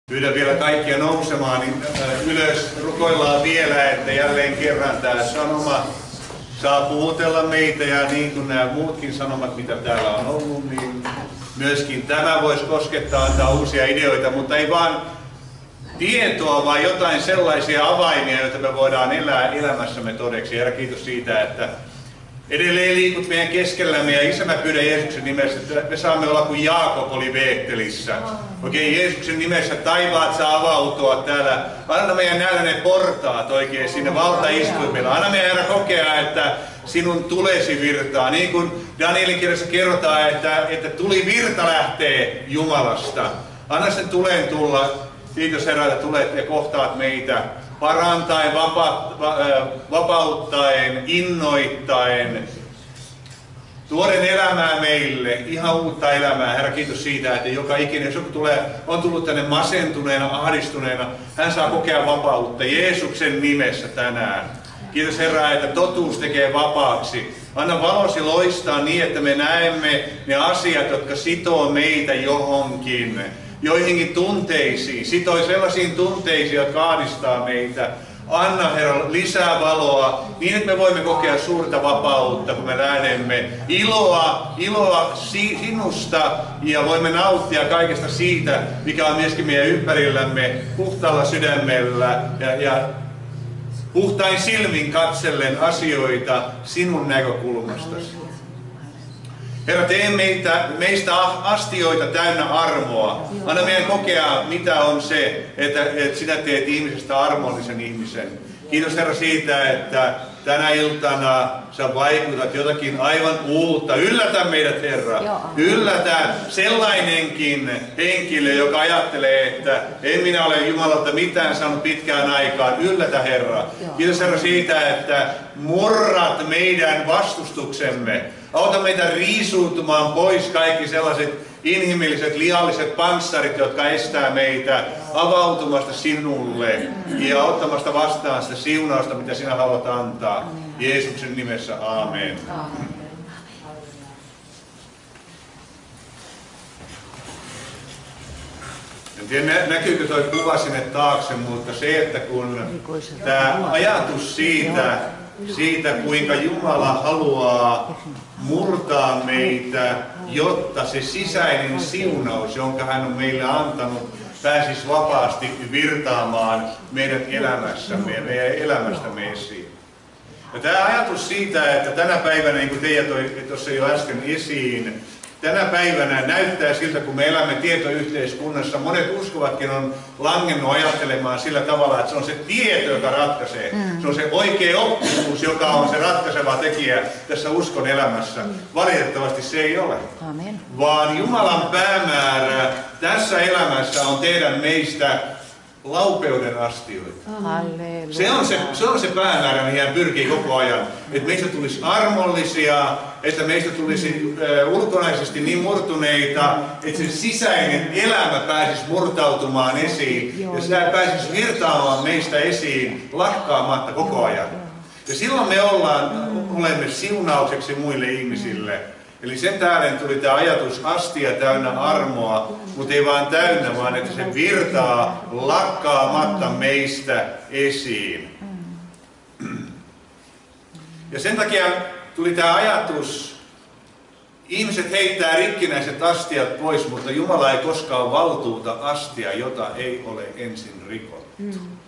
Pyydän vielä kaikkia nousemaan ylös. Rukoillaan vielä, että jälleen kerran tämä sanoma saa puhutella meitä ja niin kuin nämä muutkin sanomat, mitä täällä on ollut, niin myöskin tämä voisi koskettaa, antaa uusia ideoita, mutta ei vaan tietoa, vaan jotain sellaisia avaimia, joita me voidaan elää elämässämme todeksi. Herra, kiitos siitä, että edelleen liikut meidän keskellämme ja Isä, mä pyydän Jeesuksen nimessä, että me saamme olla kuin Jaakob oli Beettelissä. Oikein Jeesuksen nimessä taivaat saa avautua täällä. Anna meidän nähdä ne portaat oikein sinne valtaistuimella. Anna meidän Herra kokea, että sinun tulesi virtaa. Niin kuin Danielin kirjassa kerrotaan, että tuli virta lähtee Jumalasta. Anna sen tulen tulla. Kiitos Herra, että tulet ja kohtaat meitä parantaen, vapauttaen, innoittaen, tuoden elämää meille, ihan uutta elämää. Herra, kiitos siitä, että joka ikinen, jos joku on tullut tänne masentuneena, ahdistuneena, hän saa kokea vapautta Jeesuksen nimessä tänään. Kiitos Herra, että totuus tekee vapaaksi. Anna valosi loistaa niin, että me näemme ne asiat, jotka sitoo meitä johonkin. Joihinkin tunteisiin, sitoi sellaisiin tunteisiin, jotka ahdistaa meitä. Anna Herra lisää valoa niin, että me voimme kokea suurta vapautta, kun me lähdemme iloa sinusta ja voimme nauttia kaikesta siitä, mikä on myöskin meidän ympärillämme puhtaalla sydämellä ja puhtain silmin katsellen asioita sinun näkökulmastasi. Herra, tee meistä astioita täynnä armoa. Anna meidän kokea, mitä on se, että sinä teet ihmisestä armollisen ihmisen. Kiitos Herra siitä, että tänä iltana sä vaikutat jotakin aivan uutta. Yllätä meidät, Herra. Yllätä sellainenkin henkilö, joka ajattelee, että en minä ole Jumalalta mitään saanut pitkään aikaan. Yllätä, Herra. Kiitos Herra siitä, että murrat meidän vastustuksemme. Auta meitä riisuutumaan pois kaikki sellaiset inhimilliset, lihalliset panssarit, jotka estää meitä avautumasta sinulle ja ottamasta vastaan sitä siunausta, mitä sinä haluat antaa. Jeesuksen nimessä, aamen. En tiedä, näkyykö tuo kuva sinne taakse, mutta se, että kun tämä ajatus siitä, kuinka Jumala haluaa murtaa meitä, jotta se sisäinen siunaus, jonka hän on meille antanut, pääsisi vapaasti virtaamaan meidän elämässämme ja meidän elämästämme esiin. Ja tämä ajatus siitä, että tänä päivänä, niin kuin Teija toi tuossa jo äsken esiin, tänä päivänä näyttää siltä, kun me elämme tietoyhteiskunnassa, monet uskovatkin on langennut ajattelemaan sillä tavalla, että se on se tieto, joka ratkaisee. Se on se oikea oppisuus, joka on se ratkaiseva tekijä tässä uskon elämässä. Valitettavasti se ei ole. Amen. Vaan Jumalan päämäärä tässä elämässä on tehdä meistä laupeuden astioita. Se on se päämäärä, mihin hän pyrkii koko ajan. Että meistä tulisi armollisia, että meistä tulisi ulkonaisesti niin murtuneita, että se sisäinen elämä pääsisi murtautumaan esiin. Ja se pääsisi virtaamaan meistä esiin lakkaamatta koko ajan. Ja silloin me olemme siunaukseksi muille ihmisille. Eli sen tähden tuli tämä ajatus astia täynnä armoa, mutta ei vaan täynnä, vaan että se virtaa lakkaamatta meistä esiin. Ja sen takia tuli tämä ajatus, ihmiset heittää rikkinäiset astiat pois, mutta Jumala ei koskaan valtuuta astia, jota ei ole ensin rikottu.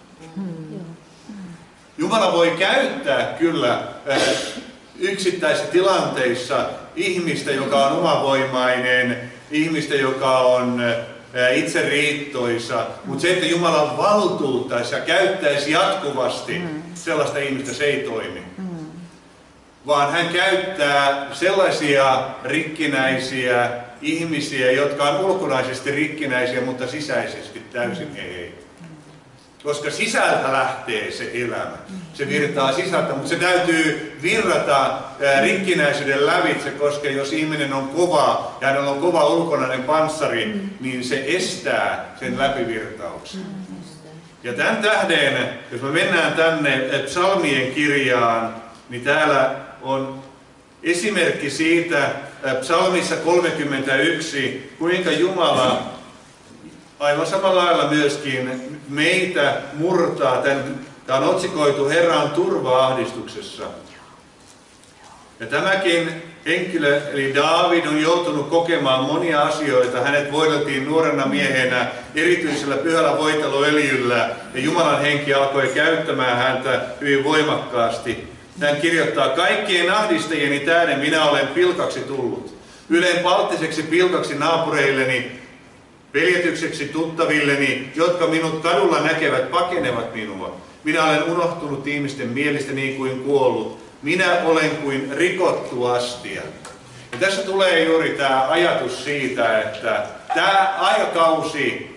Jumala voi käyttää kyllä yksittäisissä tilanteissa ihmistä, joka on omavoimainen, ihmistä, joka on itseriittoisa, mutta se, että Jumala valtuuttaisi ja käyttäisi jatkuvasti sellaista ihmistä, se ei toimi. Vaan hän käyttää sellaisia rikkinäisiä ihmisiä, jotka on ulkonaisesti rikkinäisiä, mutta sisäisesti täysin ei. Koska sisältä lähtee se elämä. Se virtaa sisältä, mutta se täytyy virrata rikkinäisyyden lävitse, koska jos ihminen on kova ja hänellä on kova ulkonainen panssari, niin se estää sen läpivirtauksen. Ja tämän tähden, jos me mennään tänne psalmien kirjaan, niin täällä on esimerkki siitä psalmissa 31, kuinka Jumala aivan samalla lailla myöskin meitä murtaa. Tämä on otsikoitu Herra on turva ahdistuksessa. Ja tämäkin henkilö, eli Daavid, on joutunut kokemaan monia asioita. Hänet voideltiin nuorena miehenä erityisellä pyhällä voiteluöljyllä, ja Jumalan henki alkoi käyttämään häntä hyvin voimakkaasti. Hän kirjoittaa, kaikkien ahdistajieni tähden minä olen pilkaksi tullut. Ylen palttiseksi pilkaksi naapureilleni, peljetykseksi tuttavilleni, jotka minut kadulla näkevät, pakenevat minua. Minä olen unohtunut ihmisten mielestä niin kuin kuollut. Minä olen kuin rikottu astia. Ja tässä tulee juuri tämä ajatus siitä, että tämä aikakausi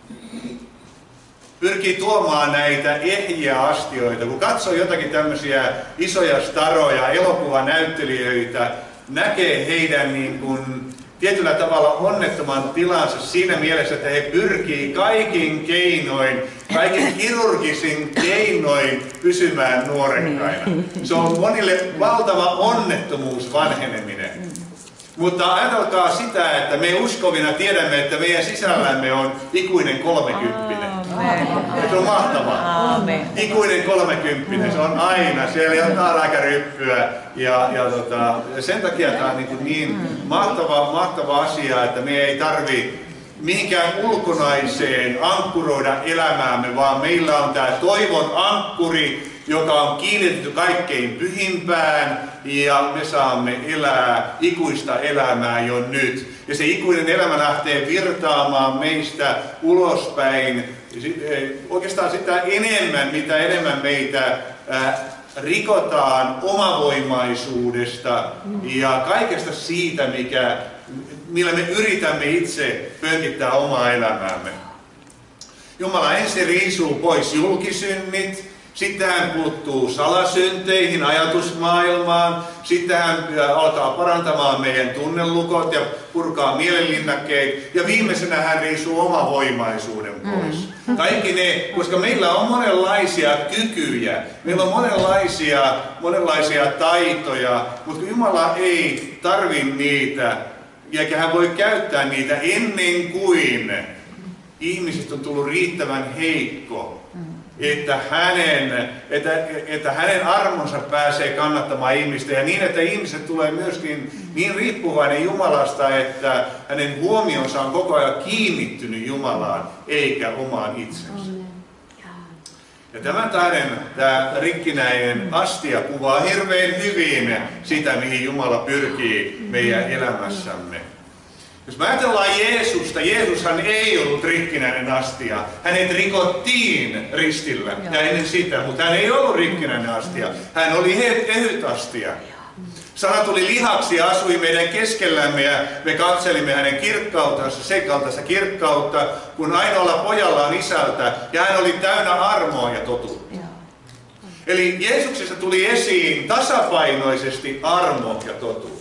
pyrkii tuomaan näitä ehjiä astioita. Kun katsoo jotakin tämmöisiä isoja staroja, elokuvanäyttelijöitä, näkee heidän niin kuin tietyllä tavalla onnettoman tilansa siinä mielessä, että he pyrkii kaikin keinoin, kaikin kirurgisin keinoin pysymään nuorekkaina. Se on monille valtava onnettomuus, vanheneminen. Mutta ajatelkaa sitä, että me uskovina tiedämme, että meidän sisällämme on ikuinen 30. Ja se on mahtavaa. Ikuinen 30, se on aina. Siellä ei ole taalaikaryppyä. Ja sen takia tämä on niin mahtava asia, että me ei tarvitse mihinkään ulkonaiseen ankkuroida elämäämme, vaan meillä on tämä toivon ankkuri, joka on kiinnitetty kaikkein pyhimpään, ja me saamme elää ikuista elämää jo nyt. Ja se ikuinen elämä lähtee virtaamaan meistä ulospäin oikeastaan sitä enemmän, mitä enemmän meitä rikotaan omavoimaisuudesta ja kaikesta siitä, millä me yritämme itse pönkittää omaa elämäämme. Jumala ensin riisuu pois julkisynnit. Sitten hän puuttuu salasynteihin, ajatusmaailmaan. Sitten hän alkaa parantamaan meidän tunnelukot ja purkaa mielenlinnakkeet. Ja viimeisenä hän riisuu omavoimaisuuden pois. Kaikki ne, koska meillä on monenlaisia kykyjä, meillä on monenlaisia taitoja, mutta Jumala ei tarvitse niitä, eikä hän voi käyttää niitä ennen kuin ihmisistä on tullut riittävän heikko. Että hänen armonsa pääsee kannattamaan ihmistä ja niin, että ihmiset tulee myöskin niin riippuvainen Jumalasta, että hänen huomionsa on koko ajan kiinnittynyt Jumalaan eikä omaan itsensä. Ja tämän tähden tämä rikkinäinen astia kuvaa hirveän hyvin sitä, mihin Jumala pyrkii meidän elämässämme. Jos me ajatellaan Jeesusta, Jeesushan ei ollut rikkinäinen astia. Hänet rikottiin ristillä ja ennen sitä, mutta hän ei ollut rikkinäinen astia. Hän oli ehyt astia. Sana tuli lihaksi ja asui meidän keskellämme ja me katselimme hänen kirkkautensa, sen kaltaista kirkkautta, kun ainoalla pojalla on isältä ja hän oli täynnä armoa ja totuutta. Eli Jeesuksessa tuli esiin tasapainoisesti armo ja totuus.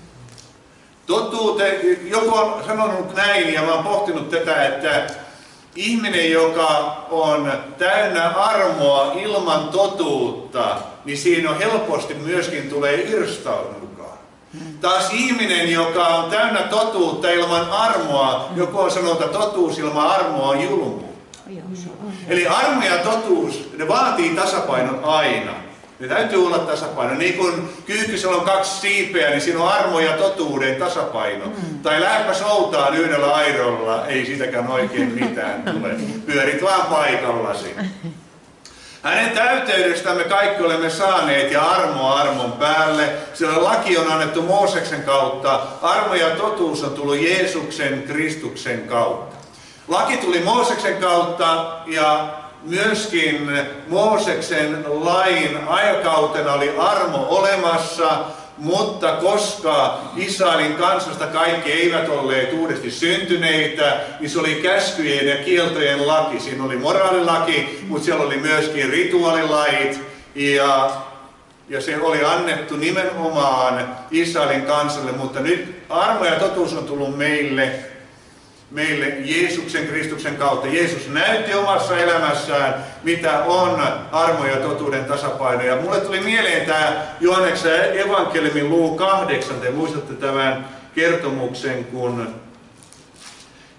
Joku on sanonut näin ja mä oon pohtinut tätä, että ihminen, joka on täynnä armoa ilman totuutta, niin siinä on helposti myöskin tulee irstaudukaan. Taas ihminen, joka on täynnä totuutta ilman armoa, joku on sanonut, että totuus ilman armoa on julmuutta. Eli armo ja totuus, ne vaatii tasapainon aina. Ne täytyy olla tasapaino. Niin kuin kyyhkysellä on 2 siipeä, niin siinä on armo ja totuuden tasapaino. Tai lähdepä soutaan yhdellä airolla, ei siitäkään oikein mitään tule. Pyörit vaan paikallasi. Hänen täyteydestämme kaikki olemme saaneet ja armoa armon päälle. Sillä laki on annettu Mooseksen kautta. Armo ja totuus on tullut Jeesuksen Kristuksen kautta. Laki tuli Mooseksen kautta ja myöskin Mooseksen lain aikakautena oli armo olemassa, mutta koska Israelin kansasta kaikki eivät olleet uudesti syntyneitä, niin se oli käskyjen ja kieltojen laki. Siinä oli moraalilaki, mutta siellä oli myöskin rituaalilait ja se oli annettu nimenomaan Israelin kansalle, mutta nyt armo ja totuus on tullut meille Jeesuksen Kristuksen kautta. Jeesus näytti omassa elämässään, mitä on armo ja totuuden tasapaino. Ja mulle tuli mieleen tämä Johanneksen evankeliumin luvun 8. Te muistatte tämän kertomuksen, kun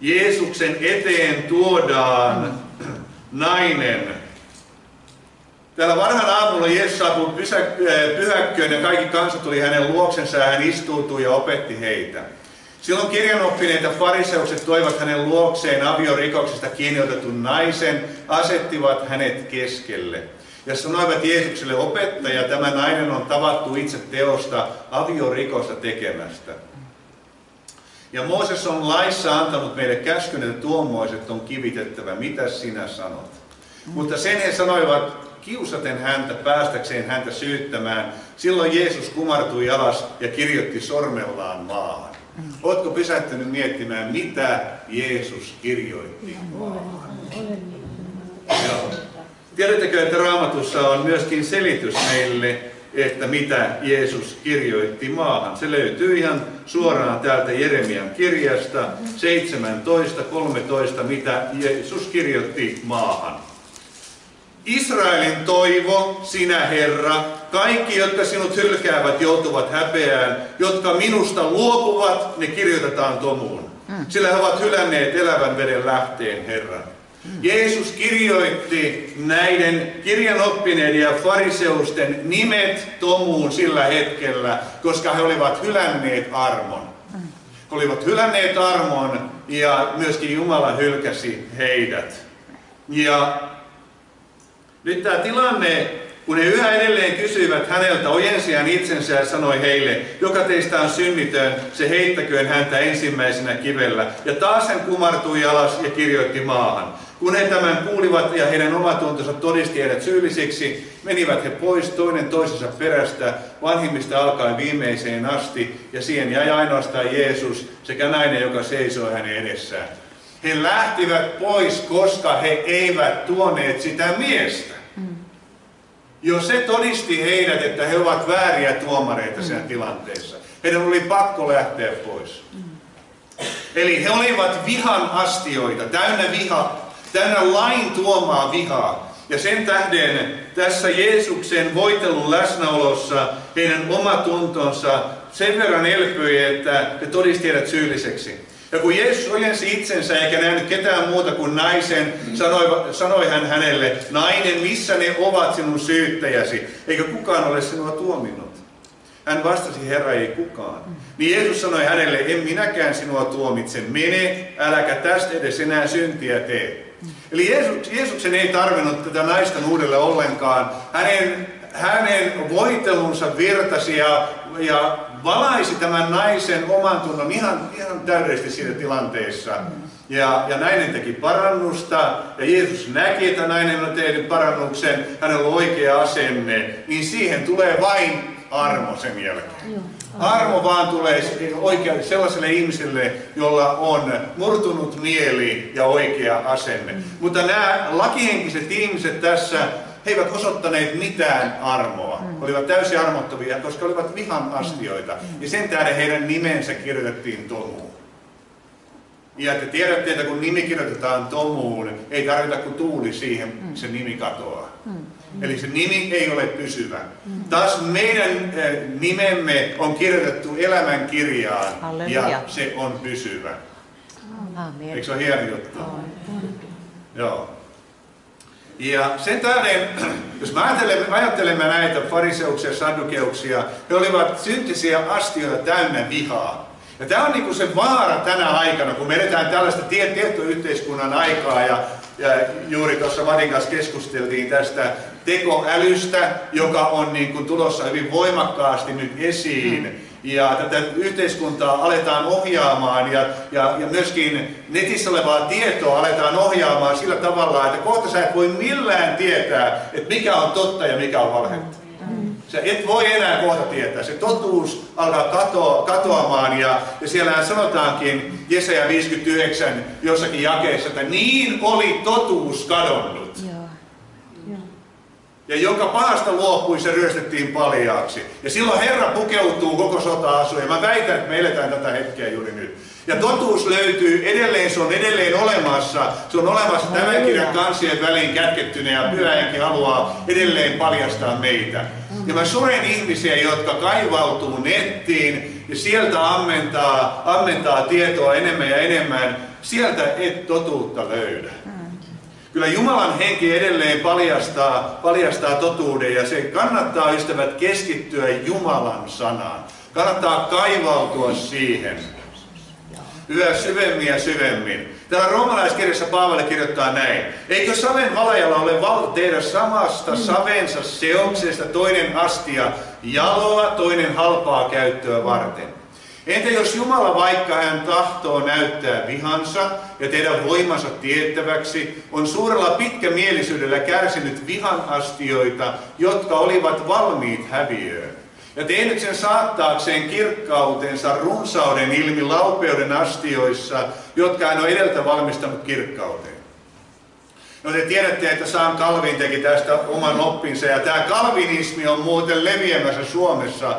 Jeesuksen eteen tuodaan nainen. Täällä varhain aamulla Jeesus saapui pyhäkköön ja kaikki kansa tuli hänen luoksensa ja hän istuutui ja opetti heitä. Silloin kirjanoppineet ja fariseukset toivat hänen luokseen aviorikoksesta kiinni otetun naisen, asettivat hänet keskelle. Ja sanoivat Jeesukselle, opettaja, tämä nainen on tavattu itse teosta aviorikosta tekemästä. Ja Mooses on laissa antanut meille käskyn, että tuommoiset on kivitettävä. Mitä sinä sanot? Mutta sen he sanoivat kiusaten häntä päästäkseen häntä syyttämään. Silloin Jeesus kumartui alas ja kirjoitti sormellaan maahan. Oletko pysähtynyt miettimään, mitä Jeesus kirjoitti maahan? Tiedättekö, että Raamatussa on myöskin selitys meille, että mitä Jeesus kirjoitti maahan. Se löytyy ihan suoraan täältä Jeremian kirjasta 17:13, mitä Jeesus kirjoitti maahan. Israelin toivo, sinä Herra, kaikki, jotka sinut hylkäävät, joutuvat häpeään, jotka minusta luopuvat, ne kirjoitetaan tomuun. Sillä he ovat hylänneet elävän veden lähteen, Herra. Jeesus kirjoitti näiden kirjanoppineiden ja fariseusten nimet tomuun sillä hetkellä, koska he olivat hylänneet armon. He olivat hylänneet armon ja myöskin Jumala hylkäsi heidät. Ja nyt tämä tilanne, kun he yhä edelleen kysyivät häneltä, ojensi hän itsensä ja sanoi heille, joka teistä on synnitön, se heittäköön häntä ensimmäisenä kivellä. Ja taas hän kumartui alas ja kirjoitti maahan. Kun he tämän kuulivat ja heidän omatuntonsa todisti heidät syyllisiksi, menivät he pois toinen toisensa perästä, vanhimmista alkaen viimeiseen asti, ja siihen jäi ainoastaan Jeesus sekä nainen, joka seisoi hänen edessään. He lähtivät pois, koska he eivät tuoneet sitä miestä. Jo se todisti heidät, että he ovat vääriä tuomareita siinä tilanteessa. Heidän oli pakko lähteä pois. Eli he olivat vihan astioita, täynnä lain tuomaa vihaa. Ja sen tähden tässä Jeesuksen voitelun läsnäolossa heidän omatuntonsa sen verran elpyi, että he todisti heidät syylliseksi. Ja kun Jeesus ojensi itsensä eikä nähnyt ketään muuta kuin naisen, sanoi hän hänelle, nainen, missä ne ovat sinun syyttäjäsi, eikä kukaan ole sinua tuominnut. Hän vastasi, Herra, ei kukaan. Niin Jeesus sanoi hänelle, en minäkään sinua tuomitse, mene, äläkä tästä edes enää syntiä tee. Eli Jeesuksen ei tarvinnut tätä naista uudelle ollenkaan. Hänen voitelunsa virtasi ja valaisi tämän naisen oman tunnon ihan täydellisesti siinä tilanteessa. Ja nainen teki parannusta, ja Jeesus näki, että nainen on tehnyt parannuksen, hänellä on oikea asenne, niin siihen tulee vain armo sen jälkeen. Armo vaan tulee sellaiselle ihmiselle, jolla on murtunut mieli ja oikea asenne. Mutta nämä lakihenkiset ihmiset tässä, he eivät osoittaneet mitään armoa. Olivat täysin armottomia, koska olivat vihan astioita. Ja sen tähden heidän nimensä kirjoitettiin tomuun. Ja te tiedätte, että kun nimi kirjoitetaan tomuun, ei tarvita kun tuuli siihen, se nimi katoaa. Eli se nimi ei ole pysyvä. Taas meidän nimemme on kirjoitettu elämän kirjaan. Halleluja. Ja se on pysyvä. Amen. Eikö se ole hieno juttu? Joo. Ja sen tähden, jos me ajattelemme näitä fariseuksia ja saddukeuksia, he olivat syntisiä astioita täynnä vihaa. Ja tämä on niin se vaara tänä aikana, kun me edetään tällaista tietoyhteiskunnan aikaa, ja juuri tuossa Vadin kanssa keskusteltiin tästä tekoälystä, joka on niin kuin tulossa hyvin voimakkaasti nyt esiin. Ja tätä yhteiskuntaa aletaan ohjaamaan ja myöskin netissä olevaa tietoa aletaan ohjaamaan sillä tavalla, että kohta sä et voi millään tietää, että mikä on totta ja mikä on valhetta. Sä et voi enää kohta tietää. Se totuus alkaa katoamaan ja siellähän sanotaankin Jesaja 59 jossakin jakeessa, että niin oli totuus kadonnut. Ja joka pahasta luopui, se ryöstettiin paljaaksi. Ja silloin Herra pukeutuu koko sota-asuun. Ja mä väitän, että me eletään tätä hetkeä juuri nyt. Ja totuus löytyy edelleen, se on edelleen olemassa. Se on olemassa tämän kirjan kansien väliin kätkettynä ja Pyhä Henki haluaa edelleen paljastaa meitä. Ja mä suren ihmisiä, jotka kaivautuu nettiin ja sieltä ammentaa tietoa enemmän ja enemmän, sieltä et totuutta löydä. Kyllä Jumalan henki edelleen paljastaa totuuden ja se kannattaa, ystävät, keskittyä Jumalan sanaan. Kannattaa kaivautua siihen yhä syvemmin ja syvemmin. Täällä roomalaiskirjassa Paavali kirjoittaa näin. Eikö saven valajalla ole valta tehdä samasta savensa seoksesta toinen astia jaloa, toinen halpaa käyttöä varten? Entä jos Jumala, vaikka hän tahtoo näyttää vihansa ja tehdä voimansa tiettäväksi, on suurella pitkämielisyydellä kärsinyt vihan astioita, jotka olivat valmiit häviöön, ja tehnyt sen saattaakseen kirkkautensa runsauden ilmi laupeuden astioissa, jotka hän on edeltä valmistanut kirkkauteen. No te tiedätte, että Jean Calvin teki tästä oman oppinsa, ja tämä kalvinismi on muuten leviämässä Suomessa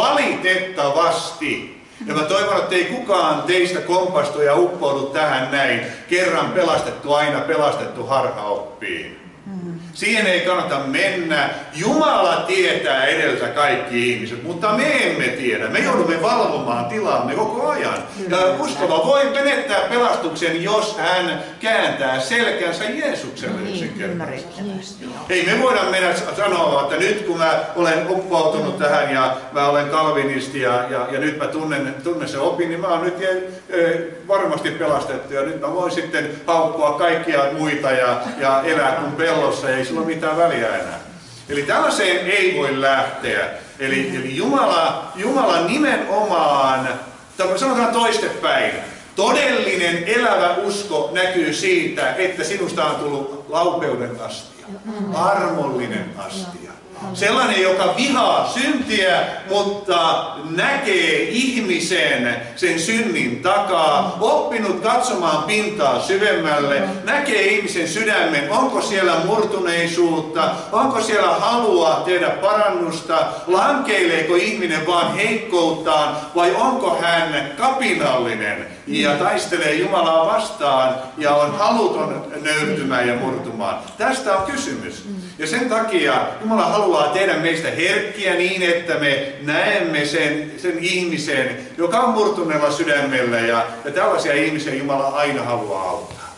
valitettavasti. Ja mä toivon, että ei kukaan teistä kompastu ja uppoudu tähän näin. Kerran pelastettu, aina pelastettu harhaoppiin. Siihen ei kannata mennä. Jumala tietää edeltä kaikki ihmiset, mutta me emme tiedä. Me joudumme valvomaan tilaamme koko ajan. Ja uskova voi menettää pelastuksen, jos hän kääntää selkänsä Jeesukselle yksinkertaisesti. Ei me voida mennä sanoa, että nyt kun mä olen uppoutunut tähän ja mä olen kalvinisti ja nyt mä tunnen sen opin, niin mä oon nyt varmasti pelastettu ja nyt mä voin sitten haukkua kaikkia muita ja elää kuin pellossa. Ei sillä ole mitään väliä enää. Eli tällaiseen ei voi lähteä. Eli Jumala nimenomaan, sanotaan toistepäin, todellinen elävä usko näkyy siitä, että sinusta on tullut laupeuden astia, armollinen astia. Sellainen, joka vihaa syntiä, mutta näkee ihmisen sen synnin takaa, oppinut katsomaan pintaa syvemmälle, näkee ihmisen sydämen, onko siellä murtuneisuutta, onko siellä halua tehdä parannusta, lankeileeko ihminen vaan heikkouttaan vai onko hän kapinallinen ja taistelee Jumalaa vastaan ja on haluton nöyrtymään ja murtumaan. Tästä on kysymys. Ja sen takia Jumala haluaa tehdä meistä herkkiä niin, että me näemme sen ihmisen, joka on murtuneella sydämellä ja tällaisia ihmisiä Jumala aina haluaa auttaa.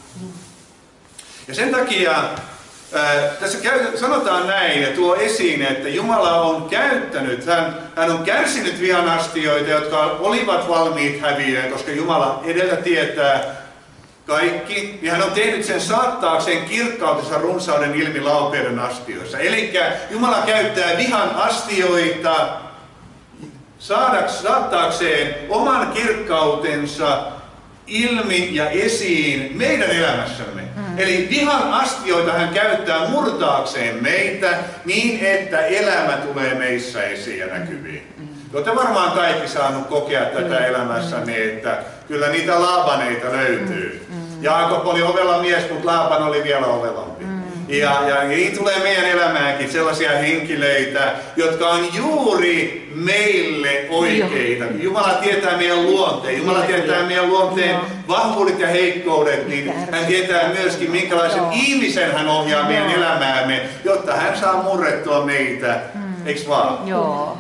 Ja sen takia tässä sanotaan näin ja tuo esiin, että Jumala on käyttänyt, hän on kärsinyt vihanastioita, jotka olivat valmiit häviöön, koska Jumala edellä tietää kaikki, ja hän on tehnyt sen saattaakseen kirkkautensa runsauden ilmi laupeuden astioissa. Eli Jumala käyttää vihan astioita saattaakseen oman kirkkautensa ilmi ja esiin meidän elämässämme. Eli vihan astioita hän käyttää murtaakseen meitä niin, että elämä tulee meissä esiin ja näkyviin. Olette varmaan kaikki saanut kokea tätä elämässänne, että kyllä niitä Laabaneita löytyy. Jaakob oli ovela mies, mutta Laaban oli vielä ovelampi. Ja niin tulee meidän elämäänkin sellaisia henkilöitä, jotka on juuri meille oikeita. Jumala tietää meidän luonteen. Jumala tietää meidän luonteen vahvuudet ja heikkoudet, niin hän tietää myöskin minkälaisen ihmisen hän ohjaa meidän elämäämme, jotta hän saa murrettua meitä. Eiks vaan? Joo.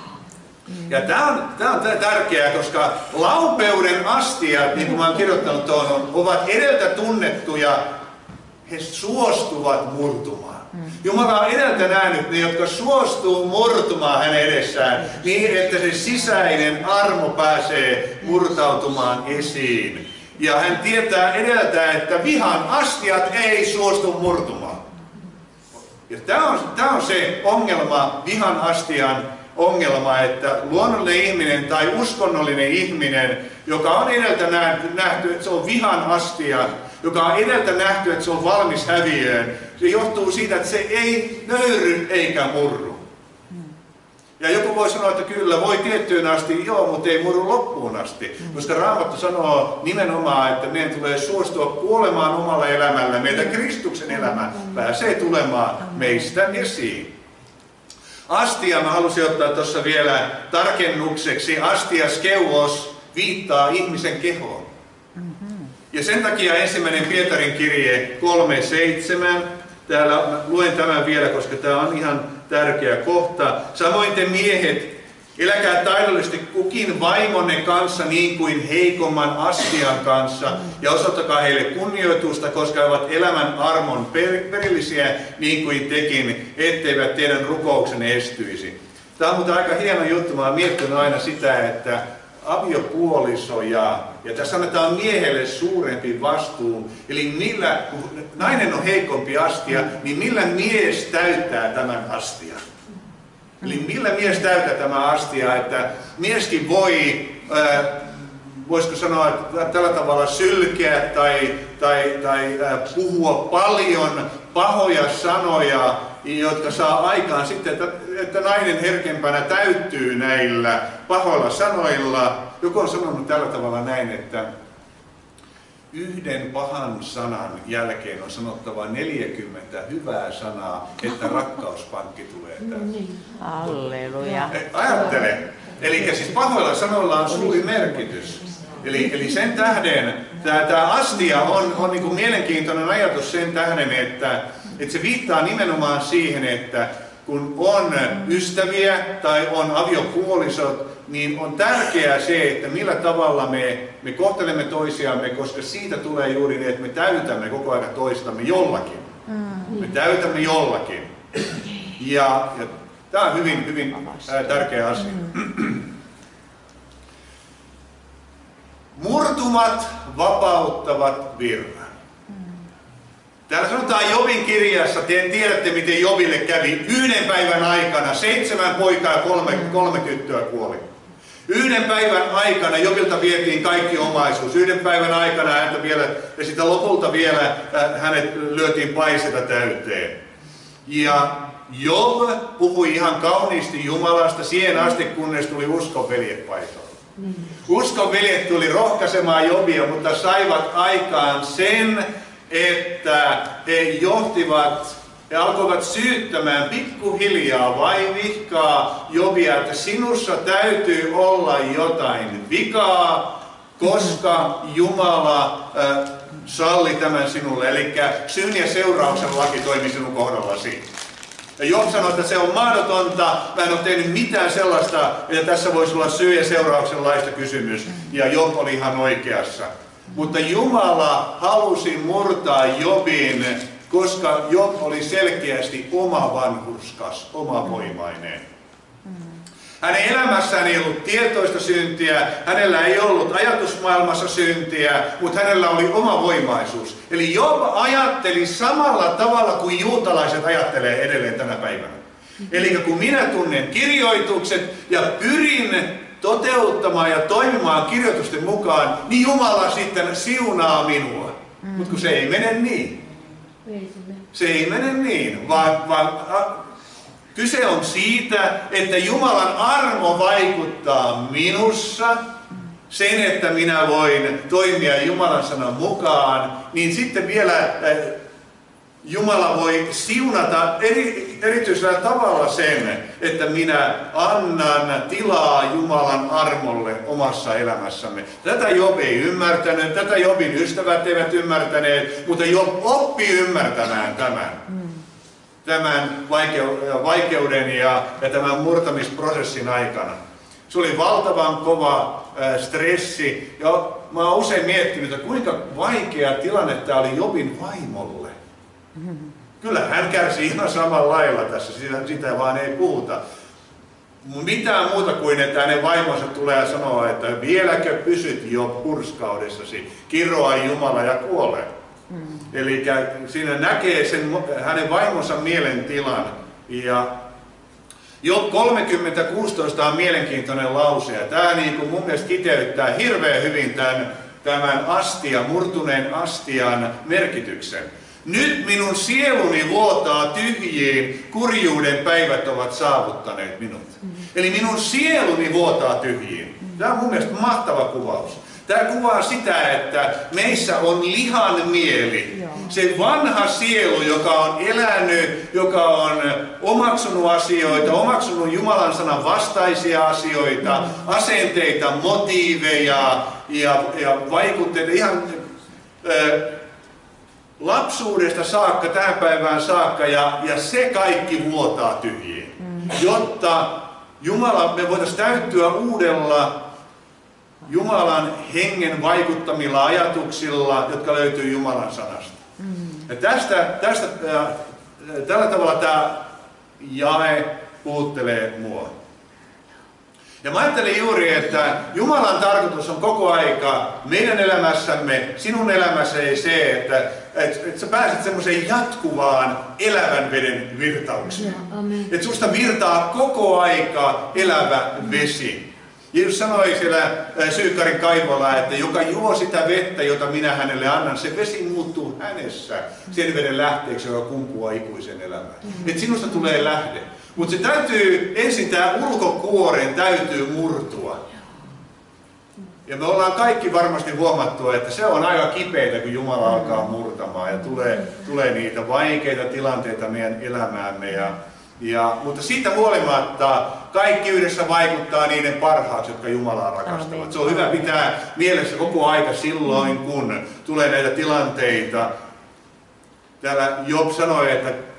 Ja tämä on tärkeää, koska laupeuden astiat, niin kuin mä oon kirjoittanut tuohon, ovat edeltä tunnettuja. He suostuvat murtumaan. Jumala on edeltä nähnyt ne, jotka suostuu murtumaan hänen edessään, niin että se sisäinen armo pääsee murtautumaan esiin. Ja hän tietää edeltä, että vihan astiat ei suostu murtumaan. Ja tämä on se ongelma, vihan astian ongelma, että luonnollinen ihminen tai uskonnollinen ihminen, joka on edeltä nähty, että se on vihan astia, joka on edeltä nähty, että se on valmis häviöön, se johtuu siitä, että se ei nöyry eikä murru. Ja joku voi sanoa, että kyllä, voi tiettyyn asti, joo, mutta ei murru loppuun asti. Koska Raamattu sanoo nimenomaan, että meidän tulee suostua kuolemaan omalla elämällä. Meiltä Kristuksen elämä pääsee tulemaan meistä esiin. Astia, mä halusin ottaa tuossa vielä tarkennukseksi. Astia skeuvos viittaa ihmisen kehoon. Ja sen takia 1. Pietarin kirje 3:7. Täällä luen tämän vielä, koska tämä on ihan tärkeä kohta. Samoin te miehet, Eläkää taidollisesti kukin vaimonne kanssa niin kuin heikomman astian kanssa ja osoittakaa heille kunnioitusta, koska he ovat elämän armon perillisiä niin kuin tekin, etteivät teidän rukouksenne estyisi. Tämä on muuten aika hieno juttu. Mä oon miettinyt aina sitä, että aviopuoliso ja tässä annetaan miehelle suurempi vastuu. Eli kun nainen on heikompi astia, niin millä mies täyttää tämän astian? Eli millä mies täyttää tämä astia, että mieskin voi, voisiko sanoa, että tällä tavalla sylkeä tai puhua paljon pahoja sanoja, jotka saa aikaan sitten, että nainen herkempänä täyttyy näillä pahoilla sanoilla. Joku on sanonut tällä tavalla näin, että yhden pahan sanan jälkeen on sanottava 40 hyvää sanaa, että rakkauspankki tulee täyteen. Halleluja. Ajattele. Eli siis pahoilla sanoilla on suuri merkitys. Eli sen tähden tämä astia on niin kuin mielenkiintoinen ajatus sen tähden, että se viittaa nimenomaan siihen, että kun on ystäviä tai on aviopuolisot, niin on tärkeää se, että millä tavalla me kohtelemme toisiamme, koska siitä tulee juuri niin, että me täytämme koko ajan toistamme jollakin. Me täytämme jollakin. Ja tämä on hyvin tärkeä asia. Murtumat vapauttavat virran. Täällä sanotaan Jobin kirjassa, te tiedätte miten Jobille kävi yhden päivän aikana, 7 poikaa ja 3 tyttöä kuoli. Yhden päivän aikana Jobilta vietiin kaikki omaisuus. Yhden päivän aikana häntä vielä, ja sitä lopulta vielä hänet lyötiin paiseta täyteen. Ja Job puhui ihan kauniisti Jumalasta siihen asti, kunnes tuli uskonveljet paikalle. Uskonveljet tuli rohkaisemaan Jobia, mutta saivat aikaan sen, että he johtivat ja alkoivat syyttämään pikkuhiljaa vaivihkaa Jobia, että sinussa täytyy olla jotain vikaa, koska Jumala salli tämän sinulle. Eli syyn ja seurauksen laki toimi sinun kohdallasi. Ja Job sanoi, että se on mahdotonta, mä en ole tehnyt mitään sellaista, että tässä voisi olla syy ja seurauksen laista kysymys. Ja Job oli ihan oikeassa. Mutta Jumala halusi murtaa Jobin, koska Job oli selkeästi oma vanhurskas, omavoimainen. Hänen elämässään ei ollut tietoista syntiä, hänellä ei ollut ajatusmaailmassa syntiä, mutta hänellä oli oma voimaisuus. Eli Job ajatteli samalla tavalla kuin juutalaiset ajattelee edelleen tänä päivänä. Eli kun minä tunnen kirjoitukset ja pyrin toteuttamaan ja toimimaan kirjoitusten mukaan, niin Jumala sitten siunaa minua. Mutta kun se ei mene niin. Se ei mene niin, vaan kyse on siitä, että Jumalan armo vaikuttaa minussa, sen, että minä voin toimia Jumalan sanan mukaan, niin sitten vielä Jumala voi siunata erityisellä tavalla sen, että minä annan tilaa Jumalan armolle omassa elämässämme. Tätä Job ei ymmärtänyt, tätä Jobin ystävät eivät ymmärtäneet, mutta Job oppi ymmärtämään tämän vaikeuden ja tämän murtamisprosessin aikana. Se oli valtavan kova stressi ja mä oon usein miettinyt, että kuinka vaikea tilanne tämä oli Jobin vaimolle. Kyllä hän kärsi ihan samalla lailla tässä, sitä vaan ei puhuta. Mitään muuta kuin, että hänen vaimonsa tulee sanoa, että vieläkö pysyt jo hurskaudessasi, kiroa Jumala ja kuole. Eli siinä näkee sen hänen vaimonsa mielentilan. Ja jo 30.16 on mielenkiintoinen lause. Ja tämä niin kuin mun mielestä kiteyttää hirveän hyvin tämän murtuneen astian merkityksen. Nyt minun sieluni vuotaa tyhjiin, kurjuuden päivät ovat saavuttaneet minut. Eli minun sieluni vuotaa tyhjiin. Tämä on mun mielestä mahtava kuvaus. Tämä kuvaa sitä, että meissä on lihan mieli. Se vanha sielu, joka on elänyt, joka on omaksunut asioita, omaksunut Jumalan sanan vastaisia asioita, asenteita, motiiveja ja vaikutteita ihan lapsuudesta saakka, tähän päivään saakka, ja se kaikki vuotaa tyhjiin. Jotta Jumala, me voitaisiin täyttyä uudella Jumalan hengen vaikuttamilla ajatuksilla, jotka löytyy Jumalan sanasta. Ja tällä tavalla tämä jae puhuttelee mua. Ja mä ajattelin juuri, että Jumalan tarkoitus on koko aika meidän elämässämme, sinun elämässäsi se, että sä pääset semmoiseen jatkuvaan elävän veden virtaukseen. Että susta virtaa koko aika elävä vesi. Jeesus sanoi siellä Syykkarin kaivolla, että joka juo sitä vettä, jota minä hänelle annan, se vesi muuttuu hänessä sen veden lähteeksi, joka kumpuaa ikuisen elämään. Että sinusta tulee lähde. Mutta se täytyy, ensin tämä ulkokuoren täytyy murtua. Ja me ollaan kaikki varmasti huomattu, että se on aika kipeitä, kun Jumala alkaa murtamaan ja tulee niitä vaikeita tilanteita meidän elämäämme. Mutta siitä huolimatta kaikki yhdessä vaikuttaa niiden parhaaksi, jotka Jumalaa rakastavat. Se on hyvä pitää mielessä koko aika silloin, kun tulee näitä tilanteita. Täällä Job sanoi,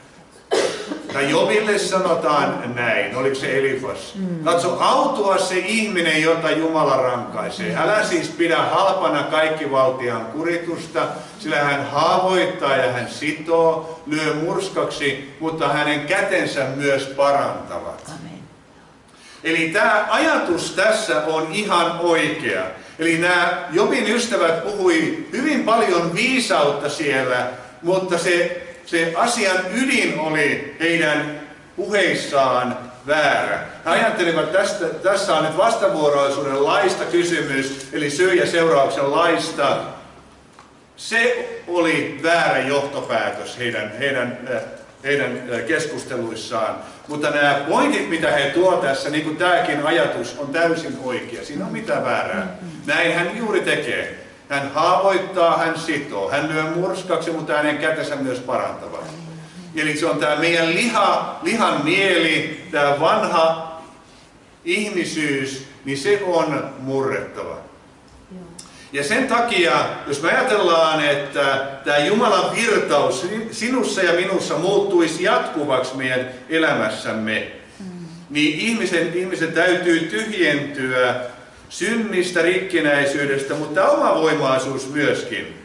tai Jobille sanotaan näin, oliko se Elifas? Katso, autua se ihminen, jota Jumala rankaisee. Älä siis pidä halpana kaikkivaltiaan kuritusta, sillä hän haavoittaa ja hän sitoo, lyö murskaksi, mutta hänen kätensä myös parantavat. Amen. Eli tämä ajatus tässä on ihan oikea. Eli nämä Jobin ystävät puhui hyvin paljon viisautta siellä, mutta se asian ydin oli heidän puheissaan väärä. He ajattelivat, että tässä on nyt vastavuoroisuuden laista kysymys, eli syy ja seurauksen laista. Se oli väärä johtopäätös heidän keskusteluissaan. Mutta nämä pointit, mitä he tuo tässä, niin kuin tämäkin ajatus, on täysin oikea. Siinä on mitään väärää. Näin hän juuri tekee. Hän haavoittaa, hän sitoo. Hän lyö murskaksi, mutta hänen kätensä myös parantavat. Eli se on tämä meidän lihan mieli, tämä vanha ihmisyys, niin se on murrettava. Ja sen takia, jos me ajatellaan, että tämä Jumalan virtaus sinussa ja minussa muuttuisi jatkuvaksi meidän elämässämme, niin ihmisen täytyy tyhjentyä synnistä, rikkinäisyydestä, mutta omavoimaisuus myöskin.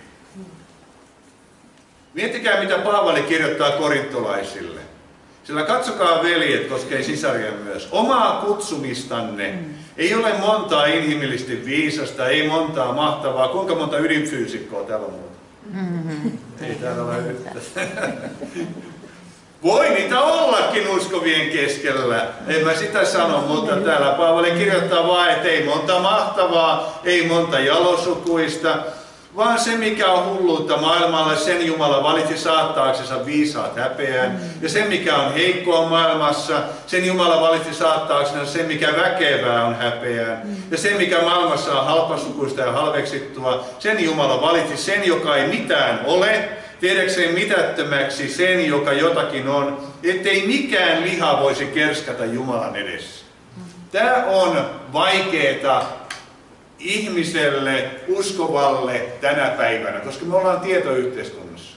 Miettikää, mitä Paavali kirjoittaa korintolaisille. Sillä katsokaa, veljet, koskee sisaria myös. Omaa kutsumistanne. Ei ole montaa inhimillisesti viisasta, ei montaa mahtavaa. Kuinka monta ydinfyysikkoa täällä on muuta? Ei täällä ole yhtään. Voi niitä ollakin uskovien keskellä, en mä sitä sano, mutta täällä Paavali kirjoittaa vain, että ei monta mahtavaa, ei monta jalosukuista, vaan se mikä on hulluutta maailmalle, sen Jumala valitsi saattaaksensa viisaat häpeään. Ja se mikä on heikkoa maailmassa, sen Jumala valitsi saattaaksensa sen mikä väkevää on häpeään. Ja se mikä maailmassa on halpasukuista ja halveksittua, sen Jumala valitsi sen joka ei mitään ole, tehdäkseen mitättömäksi sen, joka jotakin on, ettei mikään liha voisi kerskata Jumalan edessä. Tämä on vaikeeta ihmiselle, uskovalle tänä päivänä, koska me ollaan tietoyhteiskunnassa.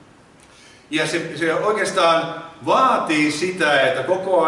Ja se oikeastaan vaatii sitä, että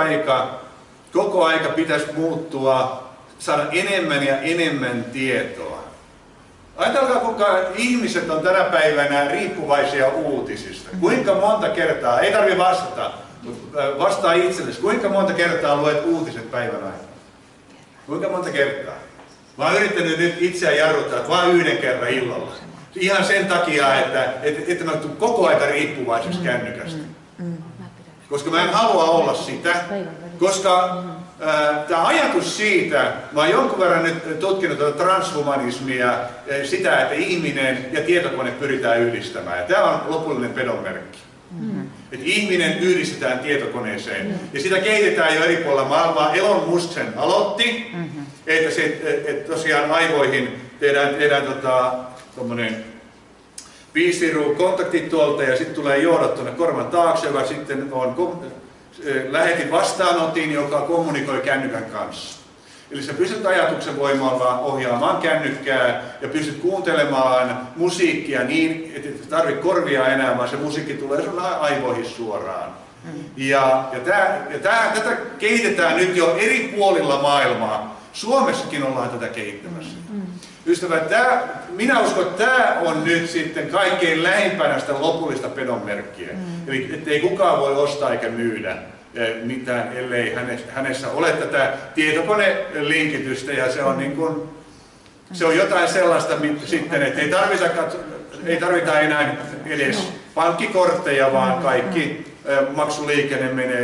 koko aika pitäisi muuttua, saada enemmän ja enemmän tietoa. Ajatelkaa, kuinka ihmiset on tänä päivänä riippuvaisia uutisista. Kuinka monta kertaa, ei tarvitse vastata, mutta vastaa itsellesi, kuinka monta kertaa luet uutiset päivän aikana? Kuinka monta kertaa? Mä oon yrittänyt nyt itseään jarruttaa, että vain yhden kerran illalla. Ihan sen takia, että mä tulen koko ajan riippuvaiseksi kännykästä. Koska mä en halua olla sitä. Koska tämä ajatus siitä, mä oon jonkun verran nyt tutkinut transhumanismia, sitä, että ihminen ja tietokone pyritään yhdistämään. Ja tämä on lopullinen pedonmerkki. Että ihminen yhdistetään tietokoneeseen. Ja sitä kehitetään jo eri puolilla maailmaa. Elon Musk sen aloitti, että tosiaan aivoihin tehdään tommonen piisiru kontaktit tuolta ja sitten tulee johdot tuonne korvan taakse, joka sitten on lähetin vastaanotin, joka kommunikoi kännykän kanssa. Eli sä pystyt ajatuksen voimalla ohjaamaan kännykkää ja pystyt kuuntelemaan musiikkia niin, että et tarvitse korvia enää, vaan se musiikki tulee sun aivoihin suoraan. Ja tätä kehitetään nyt jo eri puolilla maailmaa. Suomessakin ollaan tätä kehittämässä. Ystävät, minä uskon, että tämä on nyt sitten kaikkein lähimpänä sitä lopullista pedonmerkkiä. Eli ettei kukaan voi ostaa eikä myydä mitään, ellei hänessä ole tätä tietokonelinkitystä, ja se on, niin kuin, se on jotain sellaista sitten, että ei tarvita enää edes pankkikortteja, vaan kaikki maksuliikenne menee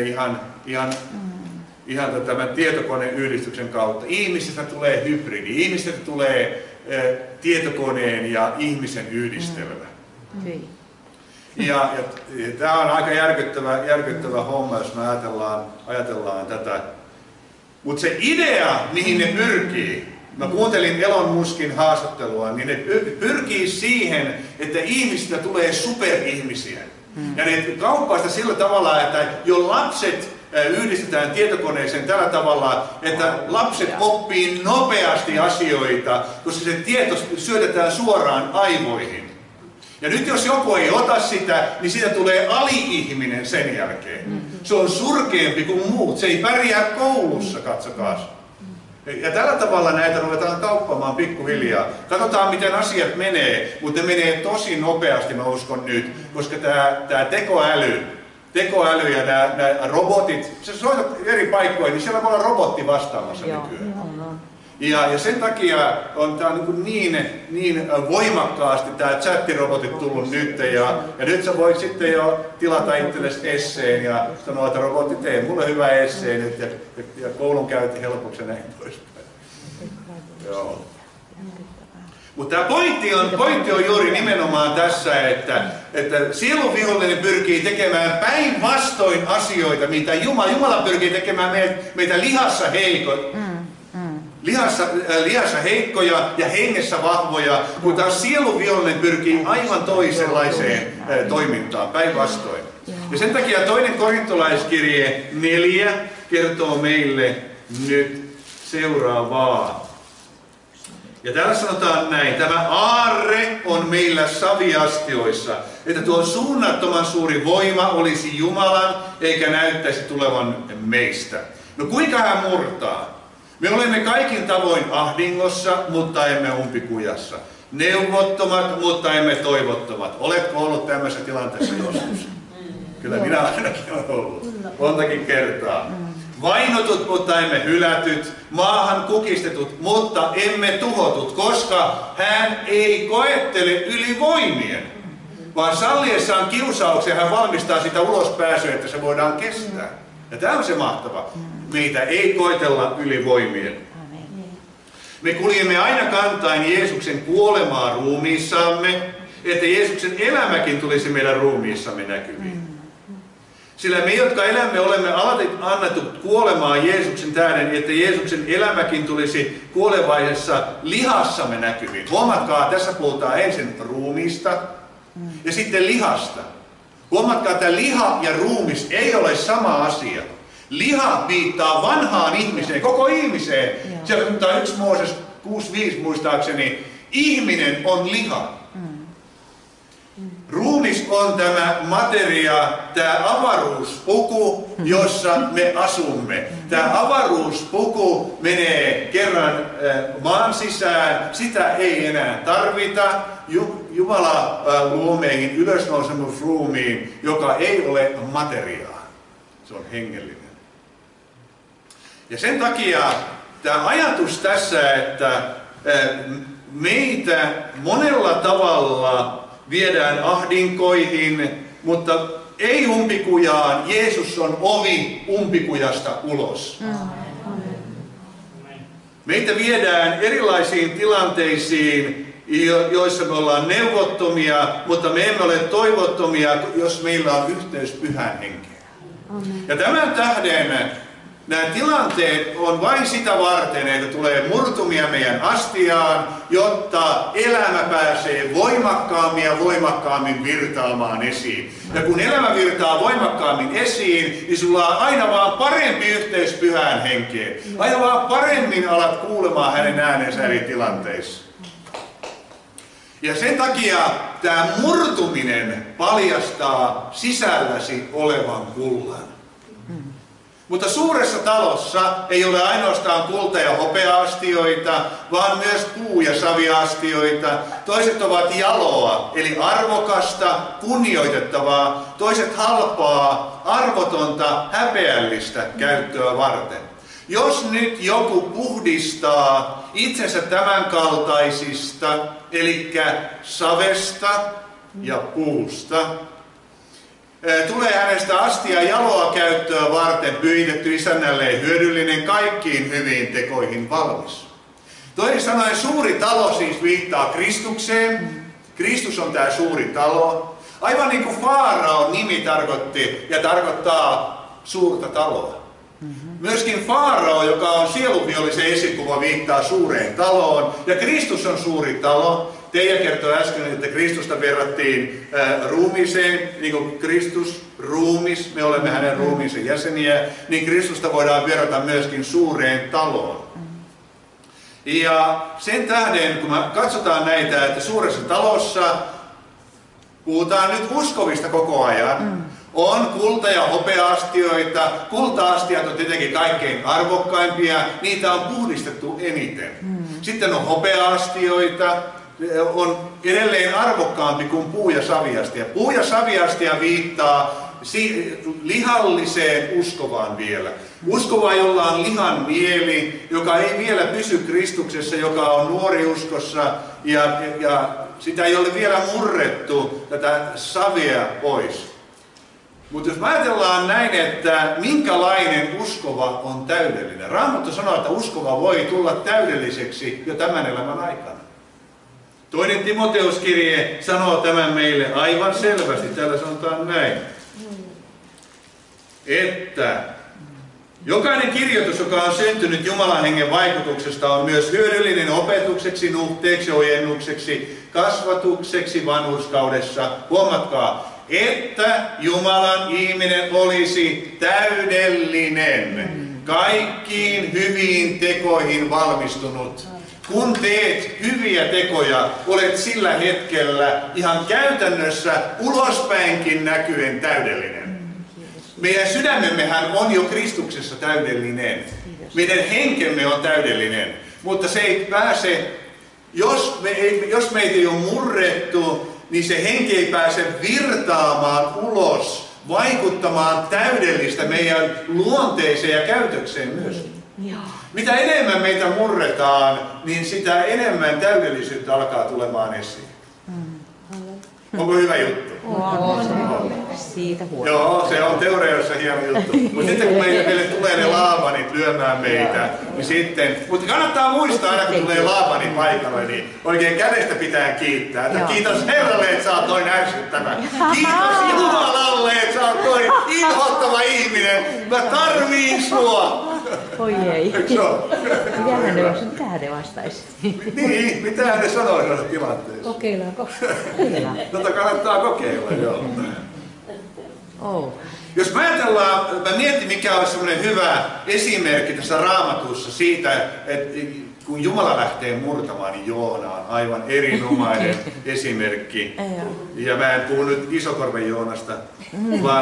ihan tämän tietokoneyhdistyksen kautta. Ihmisestä tulee hybridi, ihmisestä tulee tietokoneen ja ihmisen yhdistelmä. Ja tämä on aika järkyttävä homma, jos me ajatellaan tätä. Mutta se idea, mihin ne pyrkii, mä kuuntelin Elon Muskin haastattelua, niin ne pyrkii siihen, että ihmisistä tulee superihmisiä. Ja ne kauppaa sitä sillä tavalla, että jo lapset yhdistetään tietokoneeseen tällä tavalla, että lapset oppii nopeasti asioita, koska se tieto syötetään suoraan aivoihin. Ja nyt jos joku ei ota sitä, niin siitä tulee ali-ihminen sen jälkeen. Se on surkeampi kuin muut. Se ei pärjää koulussa, katsokaa. Ja tällä tavalla näitä ruvetaan kauppaamaan pikkuhiljaa. Katsotaan, miten asiat menee, mutta ne menee tosi nopeasti, mä uskon nyt, koska tämä tekoäly ja nämä robotit, se soitat eri paikkoihin, niin siellä voi olla robotti vastaamassa nykyään. Ja sen takia on tää niin voimakkaasti tämä chattirobotit tullut nyt, ja nyt sä voit sitten jo tilata itsellesi esseen ja sanoa, että robotti, tee mulle hyvä essee nyt, ja koulun käynti helpoksi ja näin poispäin. Joo. Mutta tämä pointti on juuri nimenomaan tässä, että sieluvihollinen pyrkii tekemään päinvastoin asioita, mitä Jumala pyrkii tekemään meitä lihassa heikkoja ja hengessä vahvoja, kun taas sieluvihollinen pyrkii aivan toisenlaiseen toimintaan, päinvastoin. Ja sen takia 2. korintolaiskirje 4 kertoo meille nyt seuraavaa. Ja täällä sanotaan näin, tämä aarre on meillä saviastioissa, että tuo suunnattoman suuri voima olisi Jumalan, eikä näyttäisi tulevan meistä. No kuinka hän murtaa? Me olemme kaikin tavoin ahdingossa, mutta emme umpikujassa. Neuvottomat, mutta emme toivottomat. Oletko ollut tämmöisessä tilanteessa joskus? Kyllä minä ainakin olen ollut. Montakin kertaa. Vainotut, mutta emme hylätyt. Maahan kukistetut, mutta emme tuhotut, koska hän ei koettele yli voimien. Vaan salliessaan kiusauksen hän valmistaa sitä ulospääsyä, että se voidaan kestää. Ja tämä on se mahtava. Meitä ei koetella yli voimien. Me kuljemme aina kantain Jeesuksen kuolemaa ruumiissamme, että Jeesuksen elämäkin tulisi meidän ruumiissamme näkyviin. Sillä me, jotka elämme, olemme annettu kuolemaan Jeesuksen tähden, että Jeesuksen elämäkin tulisi kuolevaisessa lihassamme näkyviin. Huomatkaa, tässä puhutaan ensin ruumiista ja sitten lihasta. Huomatkaa, että liha ja ruumis ei ole sama asia. Liha viittaa vanhaan ihmiseen, koko ihmiseen. Siellä puhutaan 1 Mooses 6.5 muistaakseni. Ihminen on liha. Ruumis on tämä materia, tämä avaruuspuku, jossa me asumme. Tämä avaruuspuku menee kerran maan sisään, sitä ei enää tarvita. Jumala luo meihin ylösnousemusruumiin, joka ei ole materiaa. Se on hengellinen. Ja sen takia tämä ajatus tässä, että meitä monella tavalla viedään ahdinkoihin, mutta ei umpikujaan. Jeesus on ovi umpikujasta ulos. Meitä viedään erilaisiin tilanteisiin, joissa me ollaan neuvottomia, mutta me emme ole toivottomia, jos meillä on yhteys Pyhän Henkeen. Ja tämän tähden nämä tilanteet on vain sitä varten, että tulee murtumia meidän astiaan, jotta elämä pääsee voimakkaammin ja voimakkaammin virtaamaan esiin. Ja kun elämä virtaa voimakkaammin esiin, niin sulla on aina vaan parempi yhteys Pyhään Henkeen. Aina vaan paremmin alat kuulemaan hänen äänensä eri tilanteissa. Ja sen takia tämä murtuminen paljastaa sisälläsi olevan kullan. Mutta suuressa talossa ei ole ainoastaan kulta- ja hopeaastioita, vaan myös puu- ja saviastioita. Toiset ovat jaloa, eli arvokasta, kunnioitettavaa, toiset halpaa, arvotonta, häpeällistä käyttöä varten. Jos nyt joku puhdistaa itsensä tämänkaltaisista, eli savesta ja puusta, tulee hänestä astia jaloa käyttöä varten, pyhitetty isännälleen, hyödyllinen, kaikkiin hyviin tekoihin valmis. Toisin sanoen suuri talo siis viittaa Kristukseen. Kristus on tämä suuri talo. Aivan niin kuin Faaraon nimi tarkoitti ja tarkoittaa suurta taloa. Myöskin Faarao, joka on sielunvihollisen esikuva, viittaa suureen taloon. Ja Kristus on suuri talo. Teija kertoi äsken, että Kristusta verrattiin ruumiiseen, niin kuin Kristus, ruumis, me olemme hänen ruumiinsa jäseniä, niin Kristusta voidaan verrata myöskin suureen taloon. Ja sen tähden, kun me katsotaan näitä, että suuressa talossa puhutaan nyt uskovista koko ajan, on kulta- ja hopeaastioita. Kulta-astiat on tietenkin kaikkein arvokkaimpia, niitä on puhdistettu eniten. Sitten on hopeaastioita, on edelleen arvokkaampi kuin puu- ja saviastia. Puu- ja saviastia viittaa lihalliseen uskovaan vielä. Uskovaa, jolla on lihan mieli, joka ei vielä pysy Kristuksessa, joka on nuori uskossa ja sitä ei ole vielä murrettu tätä savea pois. Mutta jos ajatellaan näin, että minkälainen uskova on täydellinen. Raamattu sanoo, että uskova voi tulla täydelliseksi jo tämän elämän aikana. Toinen Timoteuskirje sanoo tämän meille aivan selvästi. Täällä sanotaan näin, että jokainen kirjoitus, joka on syntynyt Jumalan hengen vaikutuksesta, on myös hyödyllinen opetukseksi, nuhteeksi, ojennukseksi, kasvatukseksi vanhurskaudessa. Huomatkaa, että Jumalan ihminen olisi täydellinen, kaikkiin hyviin tekoihin valmistunut. Kun teet hyviä tekoja, olet sillä hetkellä ihan käytännössä ulospäinkin näkyen täydellinen. Meidän sydämemmehän on jo Kristuksessa täydellinen. Meidän henkemme on täydellinen. Mutta se ei pääse, jos meitä ei ole murrettu, niin se henki ei pääse virtaamaan ulos, vaikuttamaan täydellistä meidän luonteeseen ja käytökseen myös. Mitä enemmän meitä murretaan, niin sitä enemmän täydellisyyttä alkaa tulemaan esiin. Onko hyvä juttu? Siitä huolimatta. Joo, se on teoriassa hieno juttu. Mutta sitten kun meille tulee ne Laabanit lyömään meitä, niin sitten... Mutta kannattaa muistaa aina, kun tulee Laabani paikalle, niin oikein kädestä pitää kiittää. Että kiitos Herralle, että sä oot noin ärsyttävä. Kiitos Jumalalle, että sä oot noin inhottava ihminen. Mä tarviin sua. Oi ei. Eikö se ole? Mitähän ne vastaisi? Niin, mitähän ne sanoo noissa tilanteissa? Kokeillaanko? Tota kannattaa kokeilla, joo. Oh. Jos mä mietin mikä on semmoinen hyvä esimerkki tässä Raamatussa siitä, että kun Jumala lähtee murtamaan, niin Joona on aivan erinomainen esimerkki. Ja mä en puhu nyt Isokorven Joonasta, vaan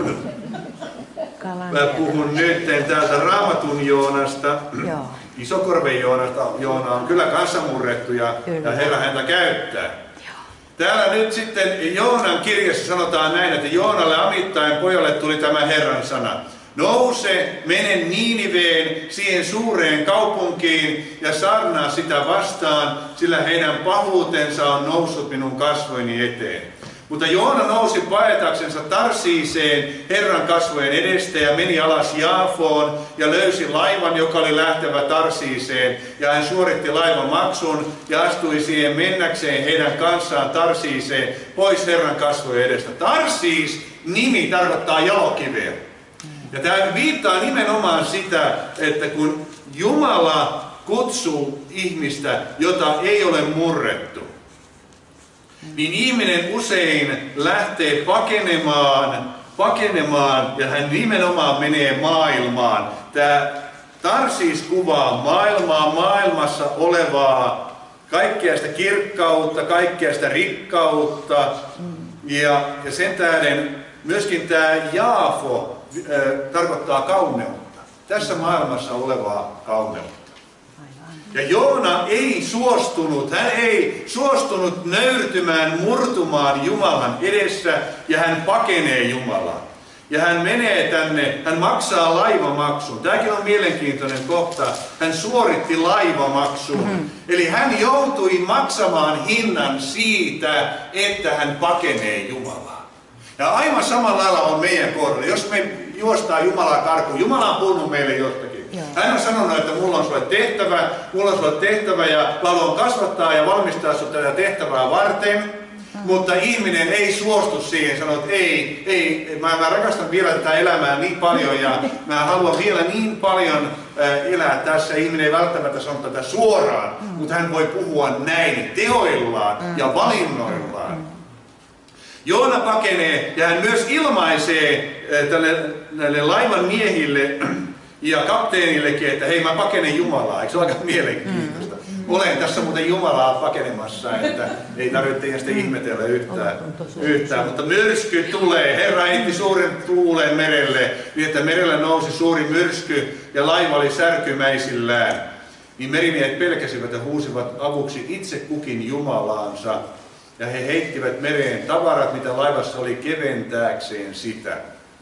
mä puhun nyt täältä Raamatun Joonasta. Isokorven Joonasta. Joona on kyllä kanssa murrettu ja Herra häntä käyttää. Täällä nyt sitten Joonan kirjassa sanotaan näin, että Joonalle Amittain pojalle tuli tämä Herran sana. Nouse, mene Niiniveen, siihen suureen kaupunkiin ja saarnaa sitä vastaan, sillä heidän pahuutensa on noussut minun kasvojeni eteen. Mutta Joona nousi paetaksensa Tarsiiseen Herran kasvojen edestä ja meni alas Jaafoon ja löysi laivan, joka oli lähtevä Tarsiiseen. Ja hän suoritti laivan maksun ja astui siihen mennäkseen heidän kanssaan Tarsiiseen pois Herran kasvojen edestä. Tarsiis nimi tarkoittaa jalokiveä. Ja tämä viittaa nimenomaan sitä, että kun Jumala kutsuu ihmistä, jota ei ole murrettu, niin ihminen usein lähtee pakenemaan ja hän nimenomaan menee maailmaan. Tämä Tarsiis kuvaa maailmassa olevaa kaikkea sitä kirkkautta, kaikkea sitä rikkautta. Ja sen tähden myöskin tämä Jaafo tarkoittaa kauneutta. Tässä maailmassa olevaa kauneutta. Ja Joona ei suostunut nöyrtymään, murtumaan Jumalan edessä ja hän pakenee Jumalaa. Ja hän menee tänne, hän maksaa laivamaksun. Tämäkin on mielenkiintoinen kohta. Hän suoritti laivamaksun. Eli hän joutui maksamaan hinnan siitä, että hän pakenee Jumalaa. Ja aivan samalla lailla on meidän kohdalla. Jos me juostaan Jumalaa karkuun, Jumala on puhunut meille jostakin. Hän on sanonut, että mulla on sulle tehtävä ja haluan kasvattaa ja valmistaa sinut tätä tehtävää varten. Mutta ihminen ei suostu siihen, sanoo, että ei, mä rakastan vielä tätä elämää niin paljon ja mä haluan vielä niin paljon elää tässä. Ihminen ei välttämättä sano tätä suoraan, mutta hän voi puhua näin teoillaan ja valinnoillaan. Joona pakenee ja hän myös ilmaisee näille laivan miehille ja kapteenillekin, että hei, mä pakenen Jumalaa. Eikö se ole aika mielenkiintoista? Olen tässä muuten Jumalaa pakenemassa, että ei tarvitse teidän sitä ihmetellä yhtään. Mutta myrsky tulee. Herra heitti suuren tuulen merelle, niin että merellä nousi suuri myrsky ja laiva oli särkymäisillään. Niin merimiehet pelkäsivät ja huusivat avuksi itse kukin Jumalaansa. Ja he heittivät mereen tavarat, mitä laivassa oli, keventääkseen sitä.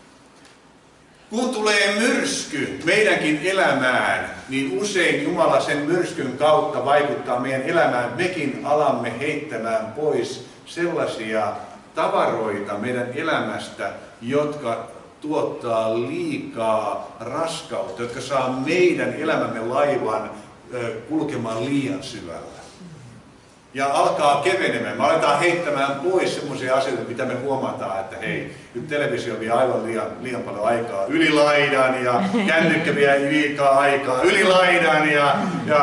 Kun tulee myrsky meidänkin elämään, niin usein Jumala sen myrskyn kautta vaikuttaa meidän elämään. Mekin alamme heittämään pois sellaisia tavaroita meidän elämästä, jotka tuottaa liikaa raskautta, jotka saa meidän elämämme laivan kulkemaan liian syvällä. Ja alkaa kevenemään. Me aletaan heittämään pois sellaisia asioita, mitä me huomataan, että hei, nyt televisio vie aivan liian paljon aikaa. Ylilaidan ja kännykkä vie liikaa aikaa. Ylilaidan ja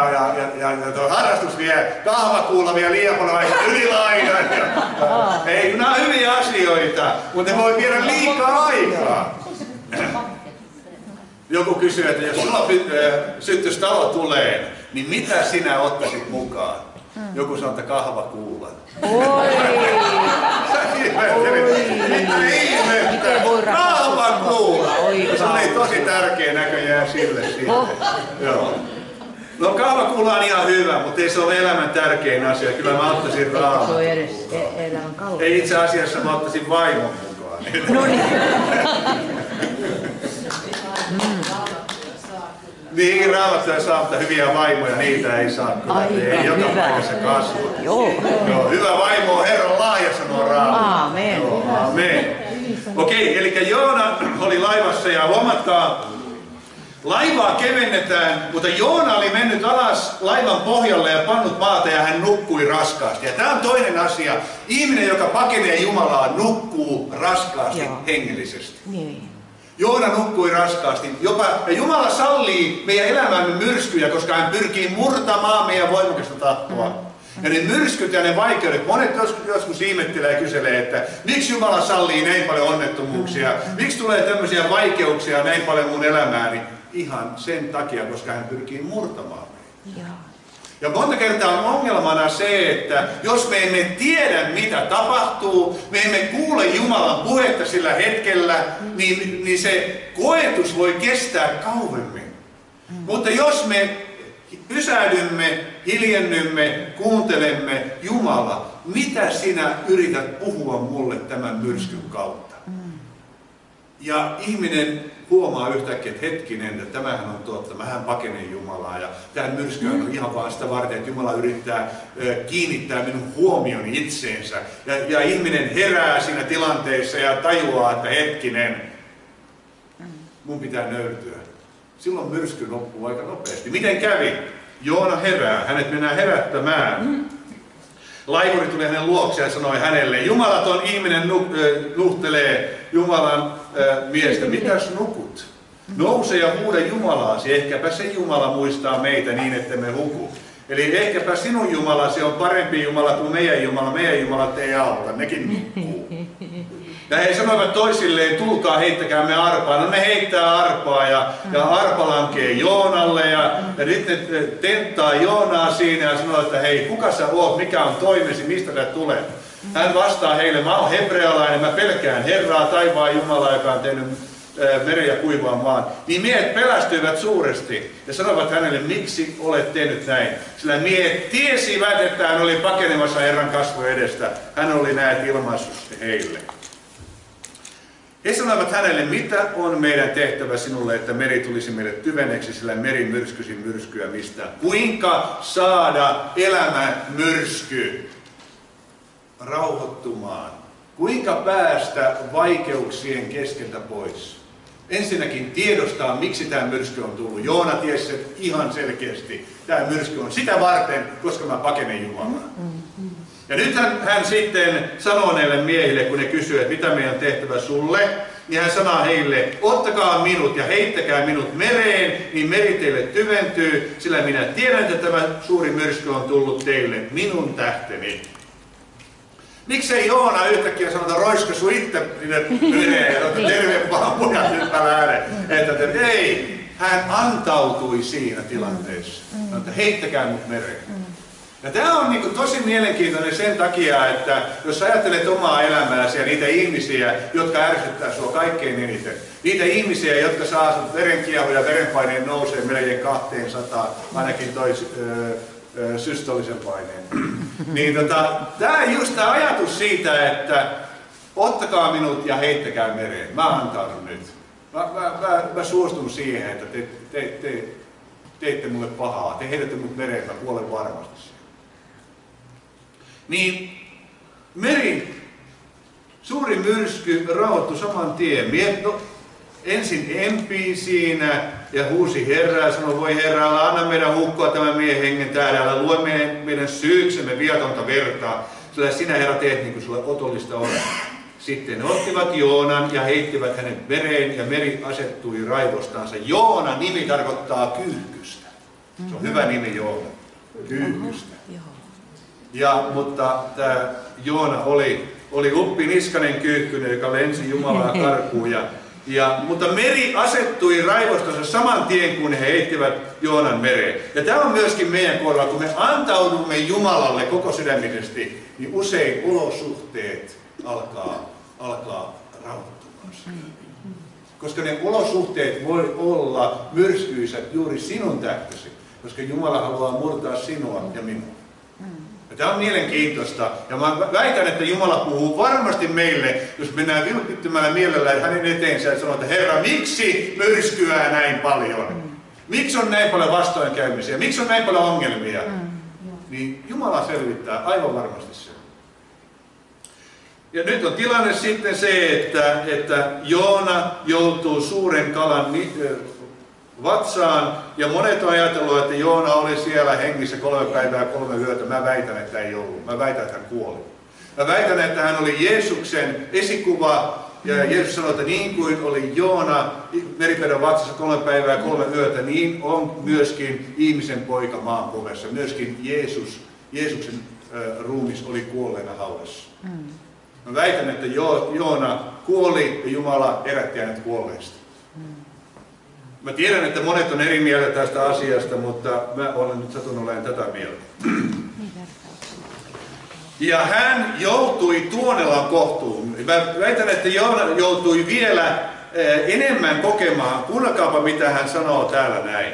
tuo harrastus vie, kahvakuulla vie liian paljon aikaa. Ylilaidan. Hei, nämä on hyviä asioita, mutta ne voi viedä liikaa aikaa. Joku kysyy, että jos sulla syttyisi talo tulee, niin mitä sinä ottaisit mukaan? Joku sanoo, että kahvakuulan. Oi! Miten voi kahvakuula! Se oli tosi tärkeä näköjään sille. Joo. No kahvakuula on ihan hyvä, mutta ei se ole elämän tärkein asia. Kyllä mä ottaisin Raamatun. Se on edes elämän kallis. Ei itse asiassa mä ottaisin vaimon mukaan. No niin. Niin, Raamattuja saa, mutta hyviä vaimoja, niitä ei saa kyllä. Ei joka paikassa kasvua. Joo. Hyvä vaimo on Herran lahja, sanoo Raamattu. Aamen. Aamen. Okei, eli Joona oli laivassa ja huomatkaa, laivaa kevennetään, mutta Joona oli mennyt alas laivan pohjalle ja pannut maata ja hän nukkui raskaasti. Ja tämä on toinen asia. Ihminen, joka pakenee Jumalaa, nukkuu raskaasti hengellisesti. Niin. Joona nukkui raskaasti. Ja Jumala sallii meidän elämämme myrskyjä, koska hän pyrkii murtamaan meidän voimakasta tahtoa. Ja ne myrskyt ja ne vaikeudet, monet joskus ihmettelee ja kyselee, että miksi Jumala sallii näin paljon onnettomuuksia, miksi tulee tämmöisiä vaikeuksia näin paljon mun elämääni. Ihan sen takia, koska hän pyrkii murtamaan meitä. Ja monta kertaa on ongelmana se, että jos me emme tiedä mitä tapahtuu, me emme kuule Jumalan puhetta sillä hetkellä, niin se koetus voi kestää kauemmin. Mutta jos me pysähdymme, hiljennymme, kuuntelemme Jumala, mitä sinä yrität puhua mulle tämän myrskyn kautta? Ja ihminen huomaa yhtäkkiä, että hetkinen, että tämähän on totta, mähän pakenen Jumalaa ja tämä myrsky on ihan vaan sitä varten, että Jumala yrittää kiinnittää minun huomioni itseensä. Ja ihminen herää siinä tilanteessa ja tajuaa, että hetkinen, mun pitää nöyrtyä. Silloin myrsky loppuu aika nopeasti. Miten kävi? Joona herää, hänet mennään herättämään. Laivuri tuli hänen luokseen ja sanoi hänelle, jumalaton ihminen nuhtelee Jumalan miestä, mitäs nukut? Nouse ja huuda Jumalaasi, ehkäpä se Jumala muistaa meitä niin, että me huku. Eli ehkäpä sinun Jumalasi on parempi Jumala kuin meidän Jumalat ei auta, nekin nukkuu. Ja he sanoivat toisilleen, tulkaa heittäkäämme arpaa. No ne heittää arpaa ja arpa lankee Joonalle ja nyt ne tenttaa Joonaa siinä ja sanoo, että hei, kuka sä oot, mikä on toimesi, mistä sä tulet? Hän vastaa heille, mä oon hebrealainen, mä pelkään Herraa, taivaan Jumalaa, joka on tehnyt meren ja kuivaan maan. Niin miehet pelästyivät suuresti ja sanoivat hänelle, miksi olet tehnyt näin? Sillä miehet tiesivät, että hän oli pakenemassa Herran kasvojen edestä. Hän oli näet ilmaissut heille. He sanoivat hänelle, mitä on meidän tehtävä sinulle, että meri tulisi meille tyveneksi, sillä meri myrskysi myrskyä mistä? Kuinka saada elämän myrsky rauhoittumaan? Kuinka päästä vaikeuksien keskeltä pois? Ensinnäkin tiedostaa, miksi tämä myrsky on tullut. Joona tiesi ihan selkeästi. Tämä myrsky on sitä varten, koska mä pakenen Jumalaa. Ja nyt hän sitten sanoo näille miehille, kun ne kysyvät, että mitä meidän on tehtävä sulle, niin hän sanoo heille, ottakaa minut ja heittäkää minut mereen, niin meri teille tyventyy, sillä minä tiedän, että tämä suuri myrsky on tullut teille, minun tähteni. Miksei Joona yhtäkkiä sanota, roiska sun itse sinne mereen ja sanota, terve vaan munat nyt äänen. Että ei, hän antautui siinä tilanteessa. Että heittäkää mut mereen. Ja tämä on niin tosi mielenkiintoinen sen takia, että jos ajattelet omaa elämääsi ja niitä ihmisiä, jotka ärsyttää sinua kaikkein eniten, niitä ihmisiä, jotka saa sinut verenkiehu ja verenpaineen nousee melkein 200, ainakin toi systolisen paineen. Niin tämä just tämä ajatus siitä, että ottakaa minut ja heittäkää mereen. Mä antaudun nyt. Mä suostun siihen, että te teitte mulle pahaa. Te heitätte mut mereen, mä kuolen varmasti. Niin meri, suuri myrsky rauhoittui saman tien. Ensin empii siinä ja huusi Herraa ja sanoi, voi Herra, anna meidän hukkoa tämän miehen hengen täällä, älä lue meidän syyksemme viatonta vertaa, sillä sinä Herra teet niin kuin sulle otollista on. Sitten ottivat Joonan ja heittivät hänet mereen ja meri asettui raivostansa. Joona nimi tarkoittaa kyyhkystä. Se on hyvä nimi Joona, kyyhkystä. Mutta tämä Joona oli uppiniskainen kyyhkynen, joka lensi Jumalaa karkuun. Mutta meri asettui raivostansa saman tien, kun he heittivät Joonan mereen. Ja tämä on myöskin meidän kohdalla, kun me antaudumme Jumalalle koko sydämisesti, niin usein olosuhteet alkaa rauhoittumaan. Koska ne olosuhteet voi olla myrskyisät juuri sinun tähtäsi, koska Jumala haluaa murtaa sinua ja minua. Ja tämä on mielenkiintoista. Ja mä väitän, että Jumala puhuu varmasti meille, jos mennään vilpittymällä mielellä hänen eteensä ja sanoo, että Herra, miksi myrskyää näin paljon? Miksi on näin paljon vastoinkäymisiä? Miksi on näin paljon ongelmia? Niin Jumala selvittää aivan varmasti sen. Ja nyt on tilanne sitten se, että Joona joutuu suuren kalan vatsaan, ja monet on ajatellut, että Joona oli siellä hengissä 3 päivää 3 yötä. Mä väitän, että ei ollut. Mä väitän, että hän kuoli. Mä väitän, että hän oli Jeesuksen esikuva, ja Jeesus sanoi, että niin kuin oli Joona meripedon vatsassa 3 päivää 3 yötä, niin on myöskin ihmisen poika maan povessa. Myöskin Jeesuksen ruumis oli kuolleena haudassa. Mä väitän, että Joona kuoli ja Jumala herätti hänet kuolleista. Mä tiedän, että monet on eri mieltä tästä asiasta, mutta mä olen nyt satun olemaan tätä mieltä. Ja hän joutui Tuonelan kohtuun. Mä väitän, että Joona joutui vielä enemmän kokemaan. Kuunnelkaapa, mitä hän sanoo täällä näin.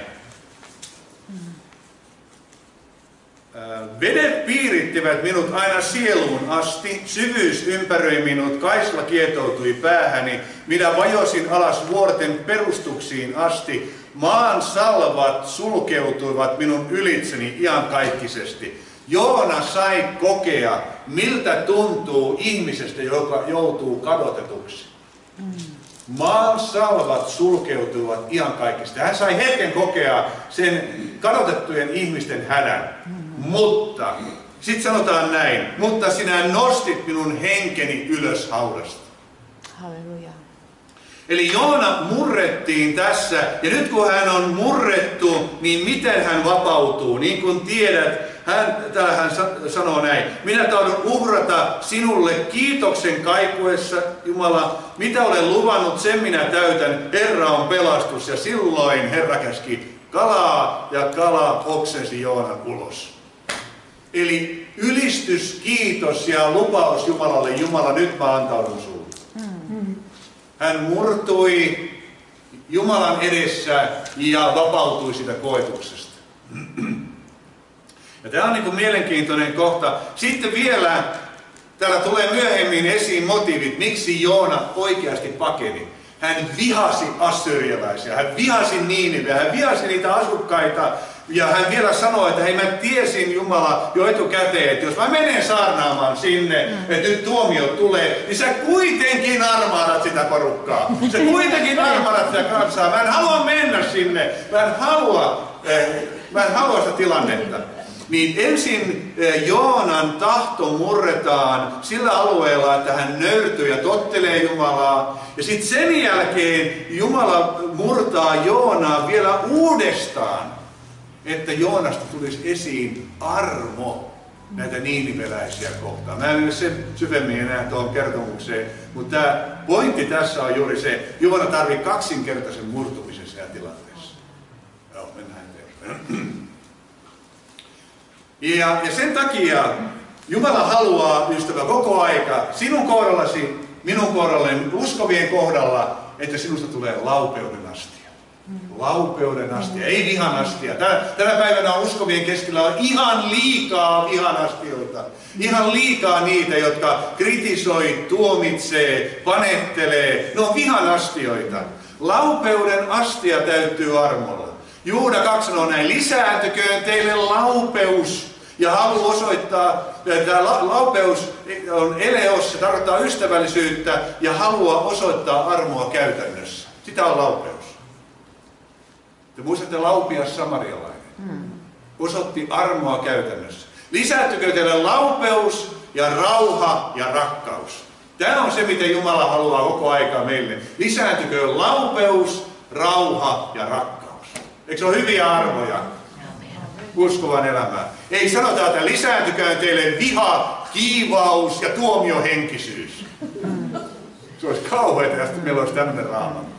Vedet piirittivät minut aina sieluun asti, syvyys ympäröi minut, kaisla kietoutui päähäni, minä vajosin alas vuorten perustuksiin asti, maan salvat sulkeutuivat minun ylitseni iankaikkisesti. Joona sai kokea, miltä tuntuu ihmisestä, joka joutuu kadotetuksi. Maan salvat sulkeutuivat iankaikkisesti. Hän sai hetken kokea sen kadotettujen ihmisten hädän. Mutta, sitten sanotaan näin, mutta sinä nostit minun henkeni ylös haudasta. Halleluja. Eli Joona murrettiin tässä, ja nyt kun hän on murrettu, niin miten hän vapautuu? Niin kuin tiedät, täällä hän sanoo näin. Minä tahdon uhrata sinulle kiitoksen kaikuessa, Jumala. Mitä olen luvannut, sen minä täytän. Herra on pelastus. Ja silloin Herra käski kalaa ja kala oksensi Joonan ulos. Eli ylistys, kiitos ja lupaus Jumalalle. Jumala, nyt mä antaudun sinulle. Hän murtui Jumalan edessä ja vapautui siitä koetuksesta. Ja tämä on niin kuin mielenkiintoinen kohta. Sitten vielä täällä tulee myöhemmin esiin motiivit, miksi Joona oikeasti pakeni. Hän vihasi assyrialaisia, hän vihasi Niiniveä, hän vihasi niitä asukkaita. Ja hän vielä sanoi, että hei, mä tiesin Jumala jo etukäteen, että jos mä menen saarnaamaan sinne, että nyt tuomio tulee, niin sä kuitenkin armahdat sitä porukkaa. Sä kuitenkin armahdat sitä kansaa. Mä en halua mennä sinne. Mä en halua sitä tilannetta. Niin ensin Joonan tahto murretaan sillä alueella, että hän nöyrtyy ja tottelee Jumalaa. Ja sitten sen jälkeen Jumala murtaa Joonaa vielä uudestaan, että Joonasta tulisi esiin armo näitä niiniveläisiä kohtaan. Mä en mene sen syvemmin enää tuohon kertomukseen, mutta tämä pointti tässä on juuri se, Joona tarvitsee kaksinkertaisen murtumisen siellä tilanteessa. Joo, mennään eteenpäin. Ja sen takia Jumala haluaa, ystävä, koko aika sinun kohdallasi, minun kohdallani, uskovien kohdalla, että sinusta tulee laupeuden astia. Laupeuden astia, ei vihan astia. Tänä päivänä uskovien keskellä on ihan liikaa vihan astioita. Ihan liikaa niitä, jotka kritisoi, tuomitsee, panettelee. Ne on vihan astioita. Laupeuden astia täyttyy armolla. Juuda 2 sanoo näin, lisääntyköön teille laupeus. Ja halu osoittaa, että laupeus on eleos, se tarkoittaa ystävällisyyttä ja halua osoittaa armoa käytännössä. Sitä on laupeus. Te muistatte Laupias samarialainen. Osoitti armoa käytännössä. Lisääntykö teille laupeus ja rauha ja rakkaus. Tämä on se, mitä Jumala haluaa koko aikaa meille. Lisääntykö laupeus, rauha ja rakkaus. Eikö se ole hyviä arvoja uskovan elämään? Ei sanota, että lisääntykää teille viha, kiivaus ja tuomiohenkisyys. Se olisi kauheita, jos meillä olisi tämmöinen raamattu.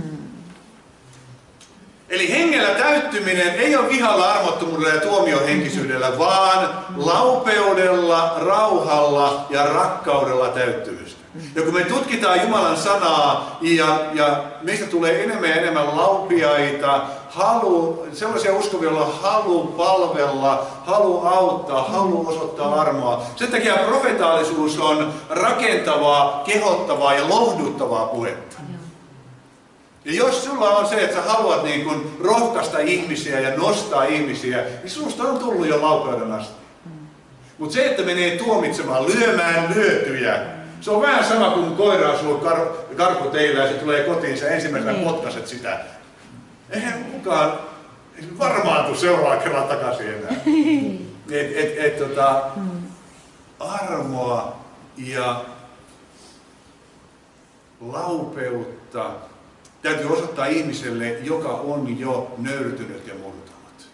Eli hengellä täyttyminen ei ole vihalla, armottomuudella ja tuomiohenkisyydellä, vaan laupeudella, rauhalla ja rakkaudella täyttymystä. Ja kun me tutkitaan Jumalan sanaa ja meistä tulee enemmän ja enemmän laupiaita, sellaisia uskovia, joilla on halu palvella, halu auttaa, halu osoittaa armoa. Sen takia profetaalisuus on rakentavaa, kehottavaa ja lohduttavaa puhetta. Ja jos sulla on se, että sä haluat niin kuin rohkaista ihmisiä ja nostaa ihmisiä, niin susta on tullut jo laupeuden asti. Mutta se, että menee tuomitsemaan, lyömään lyötyjä, se on vähän sama kuin koira asuu karku teillä ja se tulee kotiin, sä ensimmäisenä potkaset sitä. Eihän kukaan varmaan tule seuraavalla kerralla takaisin enää. Armoa ja laupeutta täytyy osoittaa ihmiselle, joka on jo nöyrtynyt ja murtunut.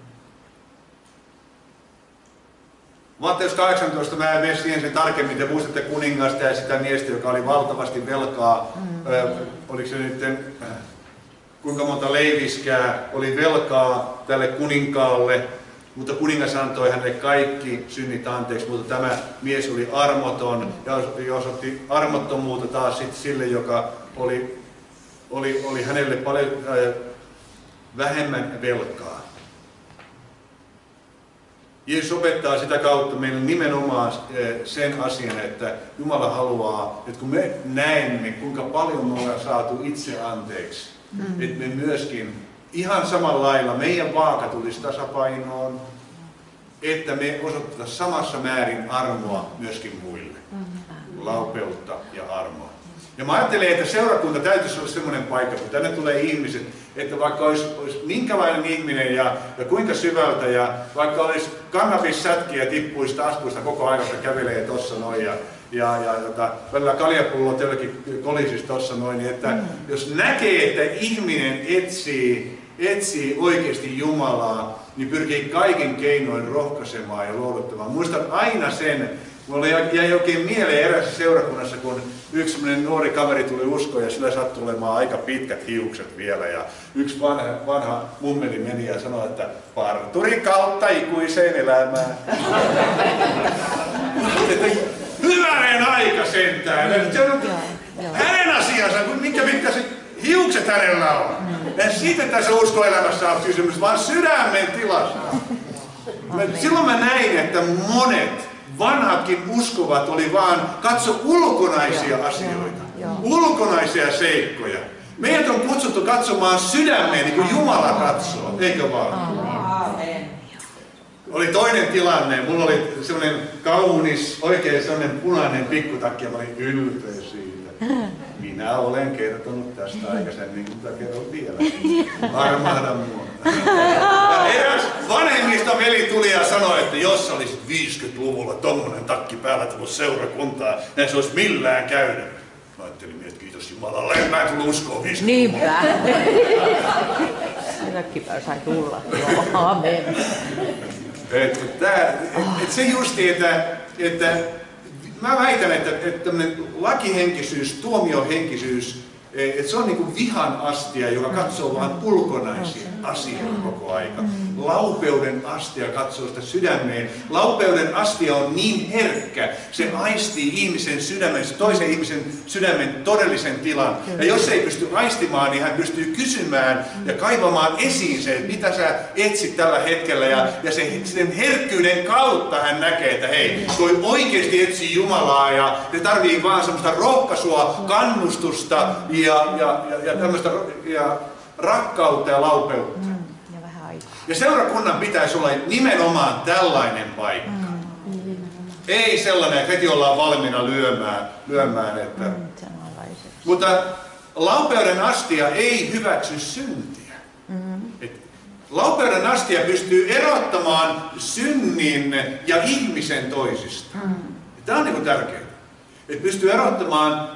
Matteus 18, mä en mene siihen sen tarkemmin, te muistatte kuningasta ja sitä miestä, joka oli valtavasti velkaa. Oliko se nyt, kuinka monta leiviskää oli velkaa tälle kuninkaalle, mutta kuningas antoi hänelle kaikki synnit anteeksi, mutta tämä mies oli armoton ja osoitti armottomuutta taas sille, joka oli hänelle paljon vähemmän velkaa. Jeesus opettaa sitä kautta meille nimenomaan sen asian, että Jumala haluaa, että kun me näemme, kuinka paljon me ollaan saatu itse anteeksi, että me myöskin ihan samalla lailla meidän vaaka tulisi tasapainoon, että me osoitetaan samassa määrin armoa myöskin muille. Laupeutta ja armoa. Ja mä ajattelen, että seurakunta täytyisi olla semmoinen paikka, kun tänne tulee ihmiset, että vaikka olisi minkälainen ihminen ja kuinka syvältä, ja vaikka olisi kannabissätkiä tippuista aspuista koko ajan, kun kävelee tossa noin, välillä kaljapullo tölki kolisisi tossa noin, niin että jos näkee, että ihminen etsii etsii oikeasti Jumalaa, niin pyrkii kaikin keinoin rohkaisemaan ja lohduttamaan. Muistan aina sen, mulla jäi oikein mieleen erässä seurakunnassa, kun yksi nuori kaveri tuli uskoon ja sillä sattui olemaan aika pitkät hiukset vielä. Ja yksi vanha mummeli meni ja sanoi, että parturi kautta ikuiseen elämään. Hyvänen aika sentään. Hänen asiansa, mitkä se hiukset hänellä on. Ja siitä tässä uskoelämässä on kysymys, vaan sydämen tilasta. Silloin mä näin, että monet vanhatkin uskovat oli vaan katso ulkonaisia asioita, ulkonaisia seikkoja. Meidät on kutsuttu katsomaan sydämeen niin kuin Jumala katsoo, eikö vaan? Oli toinen tilanne, mulla oli semmoinen kaunis, oikein semmoinen punainen pikkutakki ja mä olin ylpeä siitä. Minä olen kertonut tästä aikaisemmin, mutta kerron vielä. Armahda mua. Ja eräs vanhemmista veli tuli ja sanoi, että jos olisi 50-luvulla tommonen takki päällä tullut seurakuntaa, näin se olisi millään käynyt. Mä ajattelin, että kiitos Jumalalle, mä en tullut uskoon 50-luvulla. Niinpä. Takkipää sai tulla. Amen. Se justi, että mä väitän, että tämmöinen lakihenkisyys, tuomiohenkisyys, että se on niin kuin vihan astia, joka katsoo vain ulkonaisia asioita koko aika. Laupeuden astia katsoo sitä sydämeen. Laupeuden astia on niin herkkä, se aistii ihmisen sydämen, toisen ihmisen sydämen todellisen tilan. Ja jos ei pysty aistimaan, niin hän pystyy kysymään ja kaivamaan esiin se, että mitä sä etsit tällä hetkellä. Ja sen herkkyyden kautta hän näkee, että hei, toi oikeasti etsii Jumalaa ja ne tarvii vaan semmoista rohkaisua, kannustusta ja tämmöistä rakkautta ja laupeutta. Ja vähän aikaa. Ja seurakunnan pitäisi olla nimenomaan tällainen paikka. Ei sellainen, että heti ollaan valmiina lyömään. Mutta laupeuden astia ei hyväksy syntiä. Laupeuden astia pystyy erottamaan synnin ja ihmisen toisistaan. Tämä on niin kuin tärkeää. Että pystyy erottamaan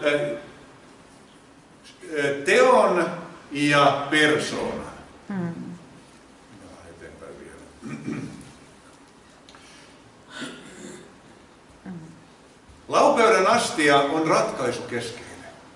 teon ja persoonan. Eteenpäin vielä. Laupeuden astia on ratkaisukeskeinen.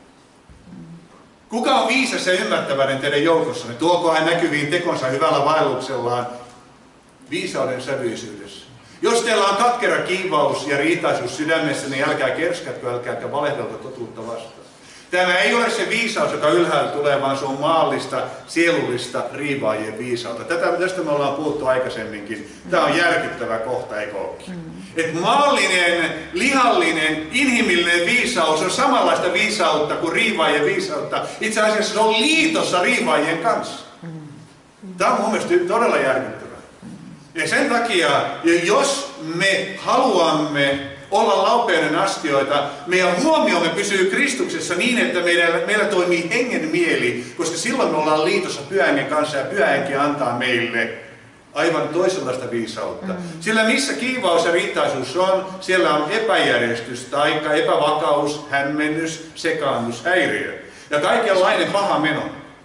Kuka on viisas ja ymmärtäväinen teidän joukossanne? Tuoko hän näkyviin tekonsa hyvällä vaelluksellaan viisauden sävyisyydessä? Jos teillä on katkera kiivaus ja riitaisuus sydämessä, niin älkää kerskätkö, älkääkä valehdelko totuutta vastaan. Tämä ei ole se viisaus, joka ylhäältä tulee, vaan se on maallista, sielullista, riivaajien viisautta. Tästä me ollaan puhuttu aikaisemminkin. Tämä on järkyttävä kohta, eikö olekin? Että maallinen, lihallinen, inhimillinen viisaus on samanlaista viisautta kuin riivaajien viisautta. Itse asiassa se on liitossa riivaajien kanssa. Tämä on mun mielestä todella järkyttävää. Ja sen takia, jos me haluamme olla laupeuden astioita, meidän huomiomme pysyy Kristuksessa niin, että meillä toimii hengen mieli, koska silloin me ollaan liitossa Pyhän Hengen kanssa ja Pyhä Henki antaa meille aivan toisenlaista viisautta. Sillä missä kiivaus ja riitaisuus on, siellä on epäjärjestys, taikka epävakaus, hämmennys, sekaannus, häiriö ja kaikenlainen paha meno.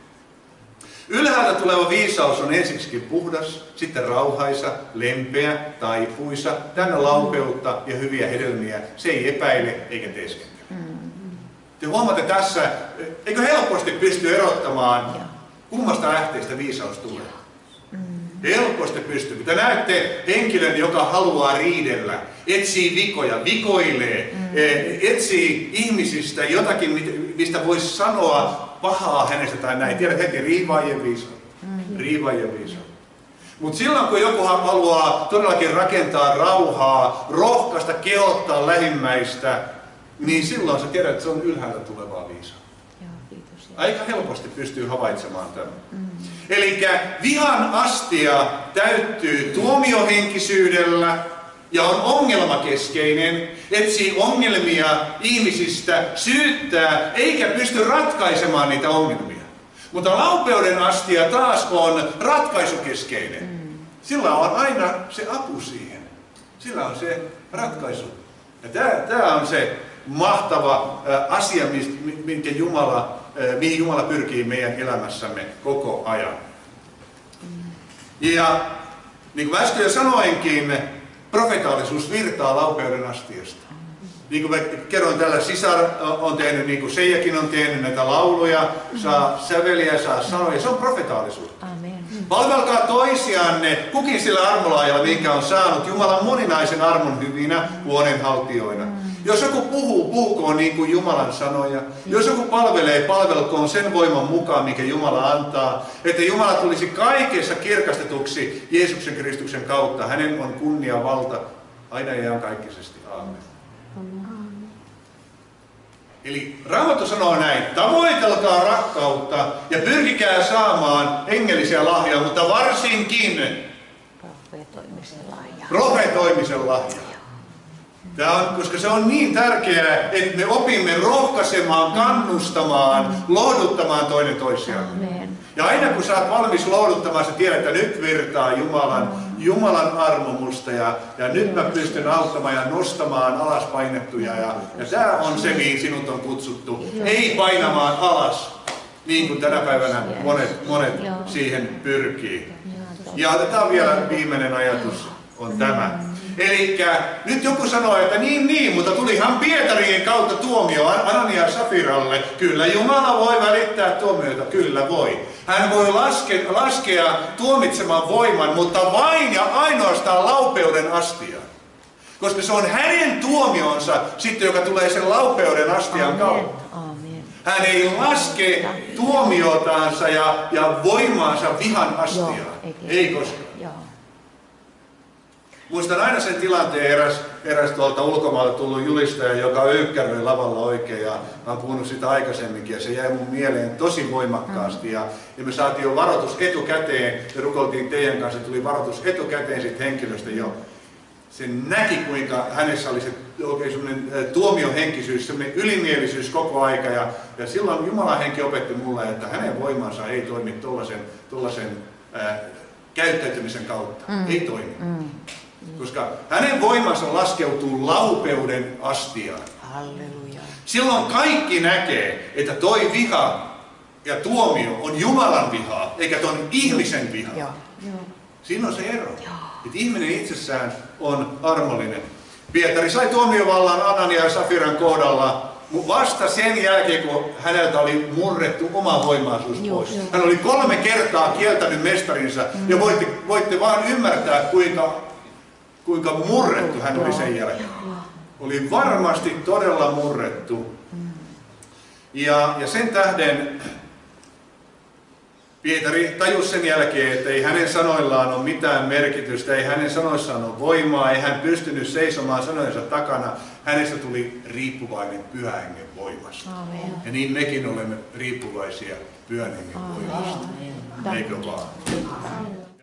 Ylhäältä tuleva viisaus on ensiksikin puhdas, sitten rauhaisa, lempeä, taipuisa, täynnä laupeutta ja hyviä hedelmiä. Se ei epäile eikä teeskentele. Te huomaatte tässä, eikö helposti pysty erottamaan, kummasta lähteestä viisaus tulee? Helposti pystyy. Kun te näette henkilön, joka haluaa riidellä, etsii vikoja, vikoilee, etsii ihmisistä jotakin, mistä voisi sanoa pahaa hänestä tai näin. Tiedät heti, riivaajien viisautta. Riivaajien viisautta. Mutta silloin kun joku haluaa todellakin rakentaa rauhaa, rohkaista, kehottaa lähimmäistä, niin silloin sä tiedät, että se on ylhäältä tulevaa viisautta. Aika helposti pystyy havaitsemaan tämän. Eli vihan astia täyttyy tuomiohenkisyydellä ja on ongelmakeskeinen, etsii ongelmia ihmisistä, syyttää, eikä pysty ratkaisemaan niitä ongelmia. Mutta laupeuden astia taas on ratkaisukeskeinen. Sillä on aina se apu siihen. Sillä on se ratkaisu. Ja tämä on se mahtava asia, mihin Jumala pyrkii meidän elämässämme koko ajan. Ja niin kuin äsken jo sanoinkin, profetaalisuus virtaa laupeuden astiasta. Niin kuin mä kerroin, täällä sisar on tehnyt, niin kuin Seijakin on tehnyt näitä lauluja, saa säveliä, saa sanoja, se on profetaalisuutta. Amen. Palvelkaa toisianne kukin sillä armolaajalla, minkä on saanut Jumalan moninaisen armon hyvinä huoneenhaltijoina. Jos joku puhuu, puhukoon niin kuin Jumalan sanoja. Jos joku palvelee, palvelkoon sen voiman mukaan, mikä Jumala antaa. Että Jumala tulisi kaikessa kirkastetuksi Jeesuksen Kristuksen kautta. Hänen on kunnia, valta, aina ja iankaikkisesti. Aamen. Eli Raamattu sanoo näin, tavoitelkaa rakkautta ja pyrkikää saamaan hengellisiä lahjoja, mutta varsinkin profetoimisen lahjaa. Koska se on niin tärkeää, että me opimme rohkaisemaan, kannustamaan, lohduttamaan toinen toisiaan. Ja aina kun sä oot valmis lohduttamaan, sä tiedät, että nyt virtaa Jumalan armo musta ja nyt mä pystyn auttamaan ja nostamaan alas painettuja. Ja tää on se, mihin sinut on kutsuttu. Ei painamaan alas, niin kuin tänä päivänä monet siihen pyrkii. Ja otetaan vielä viimeinen ajatus, on tämä. Elikkä nyt joku sanoo, että niin, mutta tulihan Pietarin kautta tuomio Anania ja Safiralle. Kyllä Jumala voi välittää tuomioita, kyllä voi. Hän voi laskea tuomitsemaan voiman, mutta vain ja ainoastaan laupeuden astiaan. Koska se on hänen tuomionsa sitten, joka tulee sen laupeuden astian kautta. Hän ei laske tuomiotaansa ja voimaansa vihan astiaan. Ei koskaan. Muistan aina sen tilanteen, eräs tuolta ulkomailta tullut julistaja, joka öykkäröi lavalla oikein, ja mä oon puhunut sitä aikaisemminkin, ja se jäi mun mieleen tosi voimakkaasti. Ja me saatiin jo varoitus etukäteen, ja rukoiltiin teidän kanssa, tuli varoitus etukäteen siitä henkilöstä jo. Se näki, kuinka hänessä oli se oikein semmoinen tuomiohenkisyys, semmoinen ylimielisyys koko aika, ja silloin Jumalan henki opetti mulle, että hänen voimansa ei toimi tuollaisen käyttäytymisen kautta. Ei toimi. Koska hänen voimansa laskeutuu laupeuden astiaan. Halleluja. Silloin kaikki näkee, että toi viha ja tuomio on Jumalan vihaa, eikä ton ihmisen vihaa. Siinä on se ero. Että ihminen itsessään on armollinen. Pietari sai tuomiovallan Anania ja Safiran kohdalla vasta sen jälkeen, kun häneltä oli murrettu oma voimaisuus pois. Hän oli 3 kertaa kieltänyt mestarinsa, ja voitte vaan ymmärtää, kuinka murrettu hän oli sen jälkeen. Oli varmasti todella murrettu. Ja sen tähden Pietari tajusi sen jälkeen, että ei hänen sanoillaan ole mitään merkitystä, ei hänen sanoissaan ole voimaa, ei hän pystynyt seisomaan sanojensa takana. Hänestä tuli riippuvainen Pyhän Hengen voimasta. Amen. Ja niin mekin olemme riippuvaisia Pyhän Hengen voimasta. Eikö vaan?